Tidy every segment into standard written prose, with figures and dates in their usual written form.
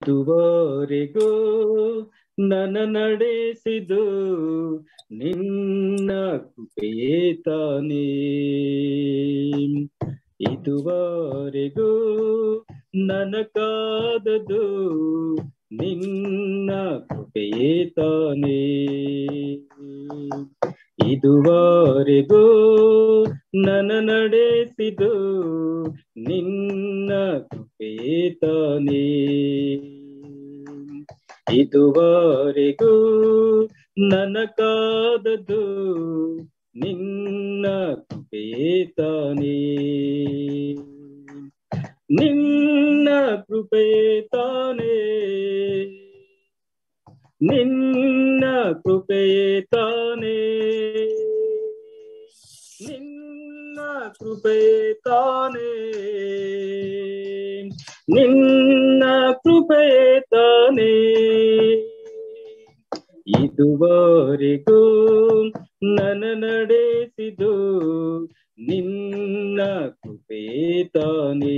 ಇದುವರೆಗೂ ನನ್ನ ನಡೆಸಿದು ನಿನ್ನ ಕೃಪೆಯೇ ತಾನೇ. ಇದುವರೆಗೂ ನನ್ನ ಕಾದದು ನಿನ್ನ ಕೃಪೆಯೇ ತಾನೇ. ಇದುವರೆಗೂ ನನ್ನ ನಡೆಸಿದು ನಿನ್ನ ಕೃಪೆಯೇ ತಾನೇ. ಇದುವರೆಗೂ ನನ್ನ ಕಾದದು ನಿನ್ನ ಕೃಪೆಯೇ ತಾನೇ. ನಿನ್ನ ಕೃಪೆಯೇ ತಾನೇ. ನಿನ್ನ ಕೃಪೆಯೇ ತಾನೇ. ನಿನ್ನ ಕೃಪೆಯೇ ತಾನೇ. ನಿನ್ನ ಕೃಪೆಯೇ ತಾನೇ. ಇದುವರೆಗೂ ನನ್ನ ನಡೆಸಿದು ನಿನ್ನ ಕೃಪೆಯೇ ತಾನೇ.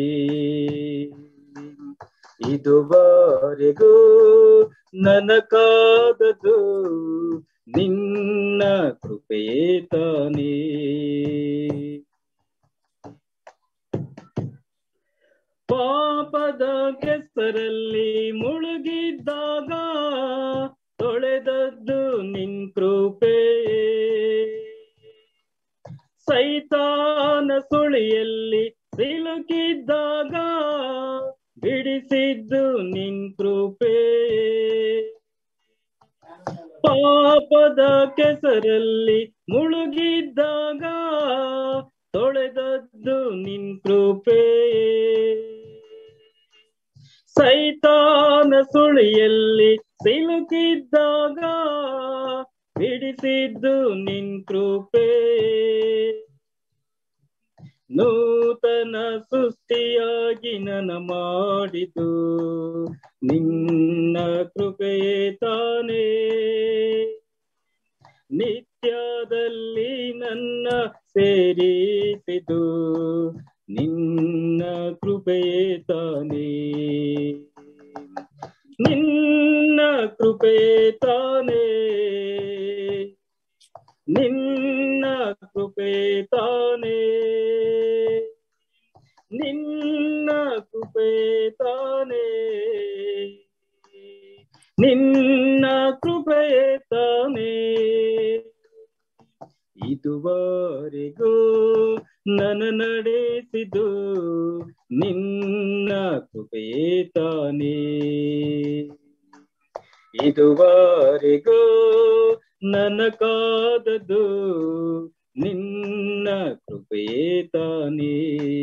ಇದುವರೆಗೂ ನನ್ನ ಕಾದದು ನಿನ್ನ ಕೃಪೆಯೇ ತಾನೇ. ಪಾಪದ ಕೆಸರಲ್ಲಿ ಮುಳುಗಿದ್ದಾಗ ತೊಳೆದದ್ದು ನಿನ್ ಕೃಪೆಯೇ. ಸೈತಾನ ಸುಳಿಯಲ್ಲಿ ಸಿಲುಕಿದ್ದಾಗ ಬಿಡಿಸಿದ್ದು ನಿನ್ ಕೃಪೆಯೇ. ಪಾಪದ ಕೆಸರಲ್ಲಿ ಮುಳುಗಿದ್ದಾಗ ತೊಳೆದದ್ದು ನಿನ್ ಕೃಪೆಯೇ. ಸೈತಾನ ಸುಳಿಯಲ್ಲಿ ಸಿಲುಕಿದ್ದಾಗ ಬಿಡಿಸಿದ್ದು ನಿನ್ ಕೃಪೆಯೇ. ನೂತನ ಸೃಷ್ಟಿಯಾಗಿ ನನ್ನ ಮಾಡಿತು ನಿನ್ನ ಕೃಪೆಯೇ ತಾನೇ. ನಿತ್ಯದಲ್ಲಿ ನನ್ನ ಸೇರಿಸಿದು ನಿನ್ನ ಕೃಪೆಯೇ ತಾನೇ. ನಿನ್ನ ಕೃಪೆಯೇ ತಾನೇ. ನಿನ್ನ ಕೃಪೆಯೇ ತಾನೇ. ನಿನ್ನ ಕೃಪೆಯೇ ತಾನೇ. ನಿನ್ನ ಕೃಪೆಯೇ ತಾನೇ. ಇದುವರೆಗೂ ನನ್ನ ನಡೆಸಿದು ನಿನ್ನ ಕೃಪೆಯೇ ತಾನೇ. ಇದುವರೆಗೂ ನನ್ನ ಕಾದದು ನಿನ್ನ ಕೃಪೆಯೇ ತಾನೇ.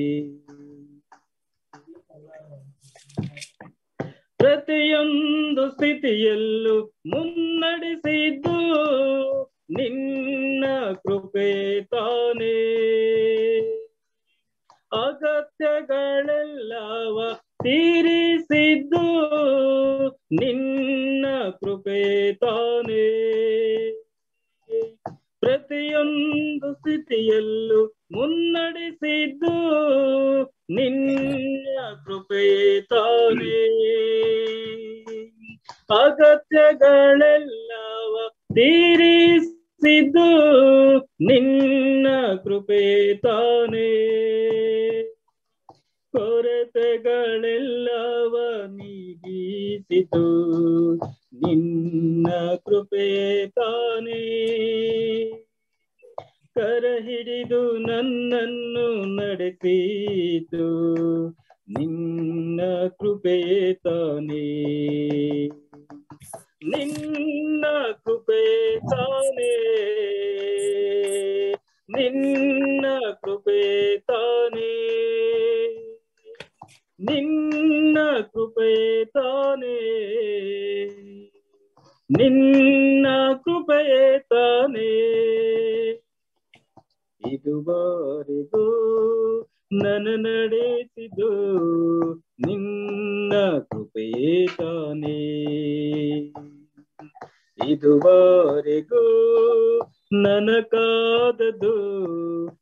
ಪ್ರತಿಯೊಂದು ಸ್ಥಿತಿಯಲ್ಲೂ ಮುನ್ನಡೆಸಿದ್ದು ನಿನ್ನ ಕೃಪೆಯೇ ತಾನೇ. ಅಗತ್ಯಗಳೆಲ್ಲವ ತೀರಿಸಿದ್ದು ನಿನ್ನ ಕೃಪೆಯೇ ತಾನೇ. ಪ್ರತಿಯೊಂದು ಸ್ಥಿತಿಯಲ್ಲೂ ಮುನ್ನಡೆಸಿದ್ದು ನಿನ್ನ ಕೃಪೆಯೇ ತಾನೇ. ಅಗತ್ಯಗಳೆಲ್ಲವ ತೀರಿಸಿದ್ದು ನಿನ್ನ ಕೃಪೆಯೇ ತಾನೇ. ಕೊರತೆಗಳೆಲ್ಲವ ನೀಗಿಸಿತು ನಿನ್ನ ಕೃಪೆಯೇ ತಾನೇ. ಕರ ಹಿಡಿದು ನನ್ನನ್ನು ನಡೆಸಿತು ನಿನ್ನ ಕೃಪೆಯೇ ತಾನೇ. ನಿನ್ನ ಕೃಪೆಯೇ ತಾನೇ. ನಿನ್ನ ಕೃಪೆಯೇ ತಾನೇ. ನಿನ್ನ ಕೃಪೆಯೇ ತಾನೇ. ನಿನ್ನ ಕೃಪೆಯೇ ತಾನೇ. ಇದುವರೆಗೂ ನನ್ನ ನಡೆಸಿದು ನಿನ್ನ ಕೃಪೆಯೇ ತಾನೇ. ಇದುವರೆಗೂ ನನ್ನ ಕಾದದು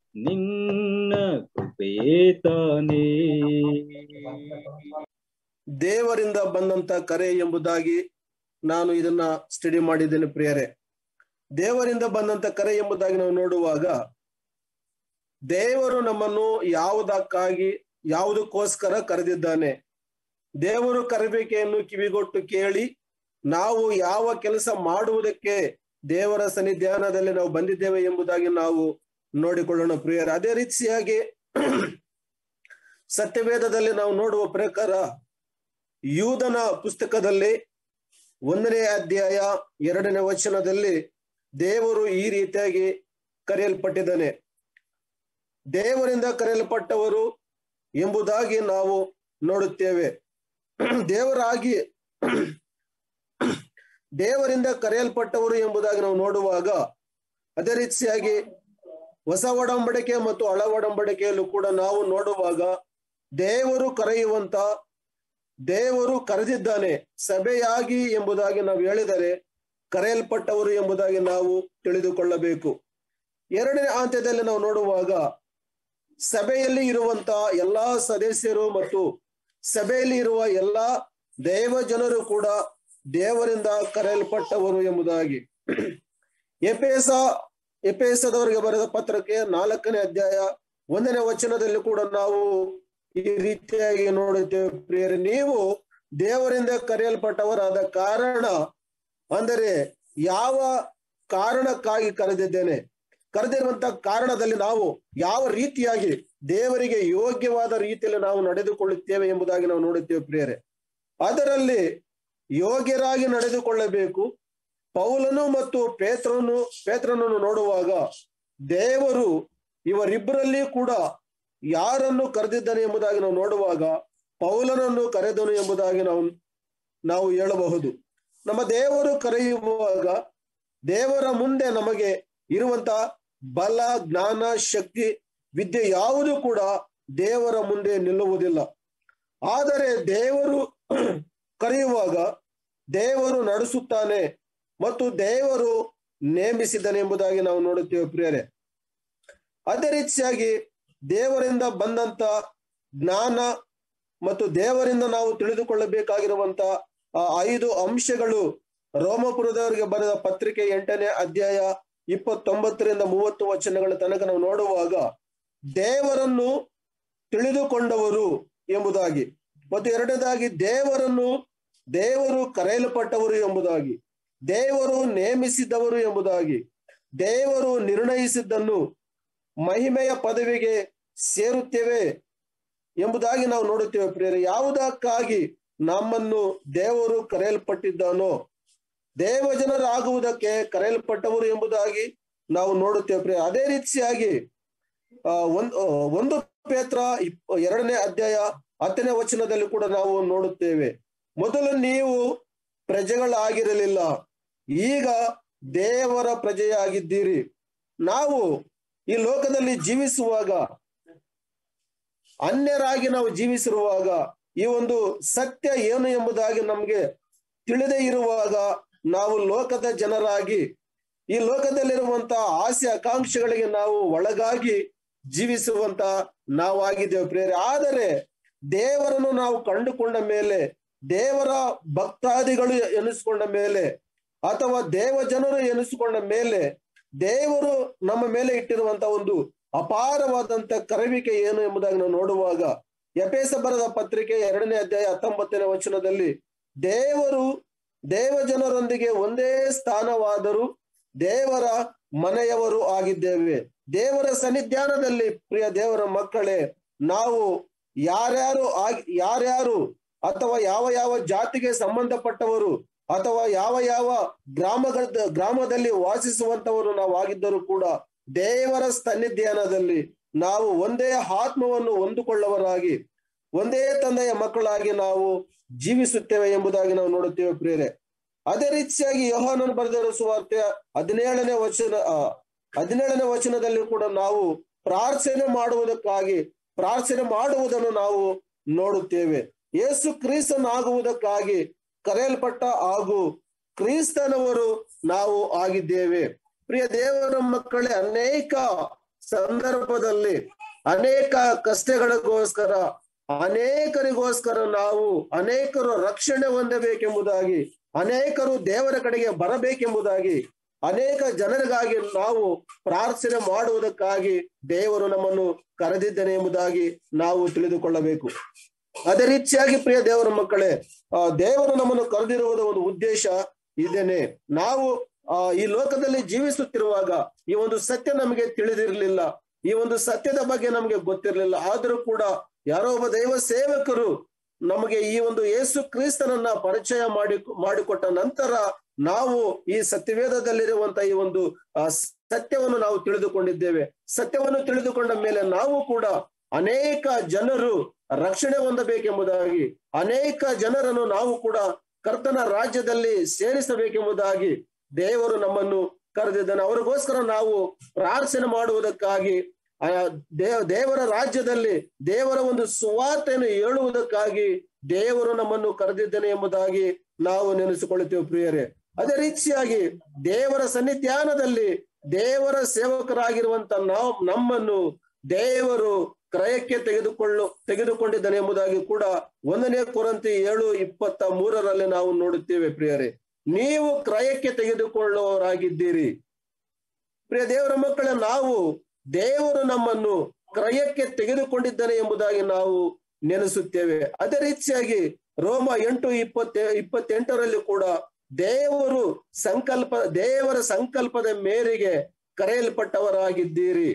ನಿನ್ನ ಕೃಪೆಯೇ ತಾನೇ. ದೇವರಿಂದ ಬಂದಂತ ಕರೆ ಎಂಬುದಾಗಿ ನಾನು ಇದನ್ನ ಸ್ಟಡಿ ಮಾಡಿದ್ದೇನೆ ಪ್ರಿಯರೇ. ದೇವರಿಂದ ಬಂದಂತ ಕರೆ ಎಂಬುದಾಗಿ ನಾವು ನೋಡುವಾಗ, ದೇವರು ನಮ್ಮನ್ನು ಯಾವುದಕ್ಕೋಸ್ಕರ ಕರೆದಿದ್ದಾನೆ, ದೇವರು ಕರೆಬೇಕೆಯನ್ನು ಕಿವಿಗೊಟ್ಟು ಕೇಳಿ ನಾವು ಯಾವ ಕೆಲಸ ಮಾಡುವುದಕ್ಕೆ ದೇವರ ಸನ್ನಿಧಾನದಲ್ಲಿ ನಾವು ಬಂದಿದ್ದೇವೆ ಎಂಬುದಾಗಿ ನಾವು ನೋಡಿಕೊಳ್ಳೋಣ ಪ್ರಿಯರೇ. ಅದೇ ರೀತಿಯಾಗಿ ಸತ್ಯವೇದದಲ್ಲಿ ನಾವು ನೋಡುವ ಪ್ರಕಾರ ಯೂದನ ಪುಸ್ತಕದಲ್ಲಿ 1ನೇ ಅಧ್ಯಾಯ 2ನೇ ವಚನದಲ್ಲಿ ದೇವರು ಈ ರೀತಿಯಾಗಿ ಕರೆಯಲ್ಪಟ್ಟಿದ್ದಾನೆ. ದೇವರಿಂದ ಕರೆಯಲ್ಪಟ್ಟವರು ಎಂಬುದಾಗಿ ನಾವು ನೋಡುತ್ತೇವೆ. ದೇವರಿಂದ ಕರೆಯಲ್ಪಟ್ಟವರು ಎಂಬುದಾಗಿ ನಾವು ನೋಡುವಾಗ, ಅದೇ ರೀತಿಯಾಗಿ ಹೊಸ ಒಡಂಬಡಿಕೆ ಮತ್ತು ಹಳ ಒಡಂಬಡಿಕೆಯಲ್ಲೂ ಕೂಡ ನಾವು ನೋಡುವಾಗ ದೇವರು ಕರೆದಿದ್ದಾನೆ ಸಭೆಯಾಗಿ ಎಂಬುದಾಗಿ ನಾವು ಹೇಳಿದರೆ ಕರೆಯಲ್ಪಟ್ಟವರು ಎಂಬುದಾಗಿ ನಾವು ತಿಳಿದುಕೊಳ್ಳಬೇಕು. 2ನೇ ಹಂತದಲ್ಲಿ ನಾವು ನೋಡುವಾಗ ಸಭೆಯಲ್ಲಿ ಇರುವಂತ ಎಲ್ಲಾ ಸದಸ್ಯರು ಮತ್ತು ಸಭೆಯಲ್ಲಿ ಇರುವ ಎಲ್ಲಾ ದೇವ ಜನರು ಕೂಡ ದೇವರಿಂದ ಕರೆಯಲ್ಪಟ್ಟವರು ಎಂಬುದಾಗಿ ಎಫೆಸದವರಿಗೆ ಬರೆದ ಪತ್ರಕ್ಕೆ 4ನೇ ಅಧ್ಯಾಯ 1ನೇ ವಚನದಲ್ಲಿ ಕೂಡ ನಾವು ಈ ರೀತಿಯಾಗಿ ನೋಡುತ್ತೇವೆ ಪ್ರಿಯರೇ. ನೀವು ದೇವರಿಂದ ಕರೆಯಲ್ಪಟ್ಟವರಾದ ಕಾರಣ, ಅಂದರೆ ಯಾವ ಕಾರಣಕ್ಕಾಗಿ ಕರೆದಿರುವಂತ ಕಾರಣದಲ್ಲಿ ನಾವು ಯಾವ ರೀತಿಯಾಗಿ ದೇವರಿಗೆ ಯೋಗ್ಯವಾದ ರೀತಿಯಲ್ಲಿ ನಾವು ನಡೆದುಕೊಳ್ಳುತ್ತೇವೆ ಎಂಬುದಾಗಿ ನಾವು ನೋಡುತ್ತೇವೆ ಪ್ರಿಯರೇ. ಅದರಲ್ಲಿ ಯೋಗ್ಯರಾಗಿ ನಡೆದುಕೊಳ್ಳಬೇಕು. ಪೌಲನು ಮತ್ತು ಪೇತ್ರನನ್ನು ನೋಡುವಾಗ ದೇವರು ಇವರಿಬ್ಬರಲ್ಲಿ ಕೂಡ ಯಾರನ್ನು ಕರೆದಿದ್ದಾನೆ ಎಂಬುದಾಗಿ ನಾವು ನೋಡುವಾಗ ಪೌಲನನ್ನು ಕರೆದನು ಎಂಬುದಾಗಿ ನಾವು ಹೇಳಬಹುದು. ನಮ್ಮ ದೇವರು ಕರೆಯುವಾಗ ದೇವರ ಮುಂದೆ ನಮಗೆ ಇರುವಂತ ಬಲ, ಜ್ಞಾನ, ಶಕ್ತಿ, ವಿದ್ಯೆ ಯಾವುದು ಕೂಡ ದೇವರ ಮುಂದೆ ನಿಲ್ಲುವುದಿಲ್ಲ. ಆದರೆ ದೇವರು ಕರೆಯುವಾಗ ದೇವರು ನಡೆಸುತ್ತಾನೆ ಮತ್ತು ದೇವರು ನೇಮಿಸಿದ್ದಾನೆ ಎಂಬುದಾಗಿ ನಾವು ನೋಡುತ್ತೇವೆ ಪ್ರಿಯರೇ. ಅದೇ ರೀತಿಯಾಗಿ ದೇವರಿಂದ ಬಂದಂತ ಜ್ಞಾನ ಮತ್ತು ದೇವರಿಂದ ನಾವು ತಿಳಿದುಕೊಳ್ಳಬೇಕಾಗಿರುವಂತ 5 ಅಂಶಗಳು ರೋಮಪುರದವರಿಗೆ ಬರೆದ ಪತ್ರಿಕೆ 8ನೇ ಅಧ್ಯಾಯ 29ರಿಂದ 30 ವಚನಗಳ ತನಕ ನಾವು ನೋಡುವಾಗ ದೇವರನ್ನು ತಿಳಿದುಕೊಂಡವರು ಎಂಬುದಾಗಿ, ಮತ್ತು 2ನೇದಾಗಿ ದೇವರು ಕರೆಯಲ್ಪಟ್ಟವರು ಎಂಬುದಾಗಿ, ದೇವರು ನೇಮಿಸಿದವರು ಎಂಬುದಾಗಿ, ದೇವರು ನಿರ್ಣಯಿಸಿದ್ದನ್ನು ಮಹಿಮೆಯ ಪದವಿಗೆ ಸೇರುತ್ತೇವೆ ಎಂಬುದಾಗಿ ನಾವು ನೋಡುತ್ತೇವೆ ಪ್ರಿಯರೇ. ಯಾವುದಕ್ಕಾಗಿ ನಮ್ಮನ್ನು ದೇವರು ಕರೆಯಲ್ಪಟ್ಟಿದ್ದಾನೋ, ದೇವಜನರಾಗುವುದಕ್ಕೆ ಕರೆಯಲ್ಪಟ್ಟವರು ಎಂಬುದಾಗಿ ನಾವು ನೋಡುತ್ತೇವೆ ಪ್ರಿಯ. ಅದೇ ರೀತಿಯಾಗಿ 1 ಪೇತ್ರ 2ನೇ ಅಧ್ಯಾಯ 10ನೇ ವಚನದಲ್ಲಿ ಕೂಡ ನಾವು ನೋಡುತ್ತೇವೆ, ಮೊದಲು ನೀವು ಪ್ರಜೆಗಳಾಗಿರಲಿಲ್ಲ, ಈಗ ದೇವರ ಪ್ರಜೆಯಾಗಿದ್ದೀರಿ. ನಾವು ಈ ಲೋಕದಲ್ಲಿ ಜೀವಿಸುವಾಗ, ಅನ್ಯರಾಗಿ ನಾವು ಜೀವಿಸಿರುವಾಗ, ಈ ಒಂದು ಸತ್ಯ ಏನು ಎಂಬುದಾಗಿ ನಮ್ಗೆ ತಿಳಿದೇ ಇರುವಾಗ ನಾವು ಲೋಕದ ಜನರಾಗಿ ಈ ಲೋಕದಲ್ಲಿರುವಂತ ಆಸೆ ಆಕಾಂಕ್ಷೆಗಳಿಗೆ ನಾವು ಒಳಗಾಗಿ ಜೀವಿಸುವಂತ ನಾವಾಗಿದ್ದೇವೆ ಪ್ರಿಯರೇ. ಆದರೆ ದೇವರನ್ನು ನಾವು ಕಂಡುಕೊಂಡ ಮೇಲೆ, ದೇವರ ಭಕ್ತಾದಿಗಳು ಎನಿಸಿಕೊಂಡ ಮೇಲೆ, ಅಥವಾ ದೇವ ಜನರು ಎನಿಸಿಕೊಂಡ ಮೇಲೆ, ದೇವರು ನಮ್ಮ ಮೇಲೆ ಇಟ್ಟಿರುವಂತ ಒಂದು ಅಪಾರವಾದಂತ ಕರೆವಿಕೆ ಏನು ಎಂಬುದಾಗಿ ನಾವು ನೋಡುವಾಗ ಎಫೆಸ ಬರೆದ ಪತ್ರಿಕೆ 2ನೇ ಅಧ್ಯಾಯ 19ನೇ ವಚನದಲ್ಲಿ ದೇವ ಜನರೊಂದಿಗೆ ಒಂದೇ ಸ್ಥಾನವಾದರೂ ದೇವರ ಮನೆಯವರು ಆಗಿದ್ದೇವೆ. ದೇವರ ಸನ್ನಿಧಾನದಲ್ಲಿ ಪ್ರಿಯ ದೇವರ ಮಕ್ಕಳೇ, ನಾವು ಯಾರ್ಯಾರು ಅಥವಾ ಯಾವ ಜಾತಿಗೆ ಸಂಬಂಧಪಟ್ಟವರು ಅಥವಾ ಯಾವ ಗ್ರಾಮದಲ್ಲಿ ವಾಸಿಸುವಂತವರು ನಾವು ಆಗಿದ್ದರೂ ಕೂಡ ದೇವರ ಸನ್ನಿಧಾನದಲ್ಲಿ ನಾವು ಒಂದೇ ಆತ್ಮವನ್ನು ಹೊಂದಿಕೊಳ್ಳುವವರಾಗಿ, ಒಂದೇ ತಂದೆಯ ಮಕ್ಕಳಾಗಿ ನಾವು ಜೀವಿಸುತ್ತೇವೆ ಎಂಬುದಾಗಿ ನಾವು ನೋಡುತ್ತೇವೆ ಪ್ರಿಯರೇ. ಅದೇ ರೀತಿಯಾಗಿ ಯೋಹಾನನು ಬರೆದಿರುವ ಸುವಾರ್ತೆ 17ನೇ ವಚನದಲ್ಲಿ ಕೂಡ ನಾವು ಪ್ರಾರ್ಥನೆ ಮಾಡುವುದನ್ನು ನಾವು ನೋಡುತ್ತೇವೆ. ಯೇಸು ಕ್ರಿಸ್ತನಾಗುವುದಕ್ಕಾಗಿ ಕರೆಯಲ್ಪಟ್ಟ ಹಾಗೂ ಕ್ರಿಸ್ತನವರು ನಾವು ಆಗಿದ್ದೇವೆ. ಪ್ರಿಯ ದೇವರ ಮಕ್ಕಳೇ, ಅನೇಕ ಸಂದರ್ಭದಲ್ಲಿ ಅನೇಕ ಕಷ್ಟಗಳಿಗೋಸ್ಕರ ಅನೇಕರಿಗೋಸ್ಕರ ನಾವು ಅನೇಕರು ರಕ್ಷಣೆ ಹೊಂದಬೇಕೆಂಬುದಾಗಿ, ಅನೇಕರು ದೇವರ ಕಡೆಗೆ ಬರಬೇಕೆಂಬುದಾಗಿ, ಅನೇಕ ಜನರಿಗಾಗಿ ನಾವು ಪ್ರಾರ್ಥನೆ ಮಾಡುವುದಕ್ಕಾಗಿ ದೇವರು ನಮ್ಮನ್ನು ಕರೆದಿದ್ದಾನೆ ಎಂಬುದಾಗಿ ನಾವು ತಿಳಿದುಕೊಳ್ಳಬೇಕು. ಅದೇ ರೀತಿಯಾಗಿ ಪ್ರಿಯ ದೇವರ ಮಕ್ಕಳೇ, ದೇವರು ನಮ್ಮನ್ನು ಕರೆದಿರುವುದ ಒಂದು ಉದ್ದೇಶ ಇದೇನೆ. ನಾವು ಈ ಲೋಕದಲ್ಲಿ ಜೀವಿಸುತ್ತಿರುವಾಗ ಈ ಒಂದು ಸತ್ಯ ನಮಗೆ ತಿಳಿದಿರಲಿಲ್ಲ, ಈ ಒಂದು ಸತ್ಯದ ಬಗ್ಗೆ ನಮಗೆ ಗೊತ್ತಿರಲಿಲ್ಲ. ಆದರೂ ಕೂಡ ಯಾರೋ ಒಬ್ಬ ದೈವ ಸೇವಕರು ನಮಗೆ ಈ ಒಂದು ಯೇಸು ಕ್ರಿಸ್ತನನ್ನ ಪರಿಚಯ ಮಾಡಿಕೊಟ್ಟ ನಂತರ ನಾವು ಈ ಸತ್ಯವೇದದಲ್ಲಿರುವಂತ ಈ ಒಂದು ಸತ್ಯವನ್ನು ನಾವು ತಿಳಿದುಕೊಂಡಿದ್ದೇವೆ. ಸತ್ಯವನ್ನು ತಿಳಿದುಕೊಂಡ ಮೇಲೆ ನಾವು ಕೂಡ ಅನೇಕ ಜನರು ರಕ್ಷಣೆ ಹೊಂದಬೇಕೆಂಬುದಾಗಿ, ಅನೇಕ ಜನರನ್ನು ನಾವು ಕೂಡ ಕರ್ತನ ರಾಜ್ಯದಲ್ಲಿ ಸೇರಿಸಬೇಕೆಂಬುದಾಗಿ ದೇವರು ನಮ್ಮನ್ನು ಕರೆದಿದ್ದಾನೆ. ಅವರಿಗೋಸ್ಕರ ನಾವು ಪ್ರಾರ್ಥನೆ ಮಾಡುವುದಕ್ಕಾಗಿ, ದೇವರ ರಾಜ್ಯದಲ್ಲಿ ದೇವರ ಒಂದು ಸುವಾರ್ತೆಯನ್ನು ಹೇಳುವುದಕ್ಕಾಗಿ ದೇವರು ನಮ್ಮನ್ನು ಕರೆದಿದ್ದಾನೆ ಎಂಬುದಾಗಿ ನಾವು ನೆನೆಸಿಕೊಳ್ಳುತ್ತೇವೆ ಪ್ರಿಯರೇ. ಅದೇ ರೀತಿಯಾಗಿ ದೇವರ ಸನ್ನಿಧಾನದಲ್ಲಿ ದೇವರ ಸೇವಕರಾಗಿರುವಂತ ನಮ್ಮನ್ನು ದೇವರು ಕ್ರಯಕ್ಕೆ ತೆಗೆದುಕೊಂಡಿದ್ದಾನೆ ಎಂಬುದಾಗಿ ಕೂಡ 1 ಕೊರಿಂಥಿ 7:23 ನಾವು ನೋಡುತ್ತೇವೆ ಪ್ರಿಯರೇ. ನೀವು ಕ್ರಯಕ್ಕೆ ತೆಗೆದುಕೊಳ್ಳುವವರಾಗಿದ್ದೀರಿ. ಪ್ರಿಯ ದೇವರ ಮಕ್ಕಳೇ, ನಾವು ದೇವರು ನಮ್ಮನ್ನು ಕ್ರಯಕ್ಕೆ ತೆಗೆದುಕೊಂಡಿದ್ದಾನೆ ಎಂಬುದಾಗಿ ನಾವು ನೆನೆಸುತ್ತೇವೆ. ಅದೇ ರೀತಿಯಾಗಿ ರೋಮ 8:28 ಕೂಡ ದೇವರ ಸಂಕಲ್ಪದ ಮೇರೆಗೆ ಕರೆಯಲ್ಪಟ್ಟವರಾಗಿದ್ದೀರಿ.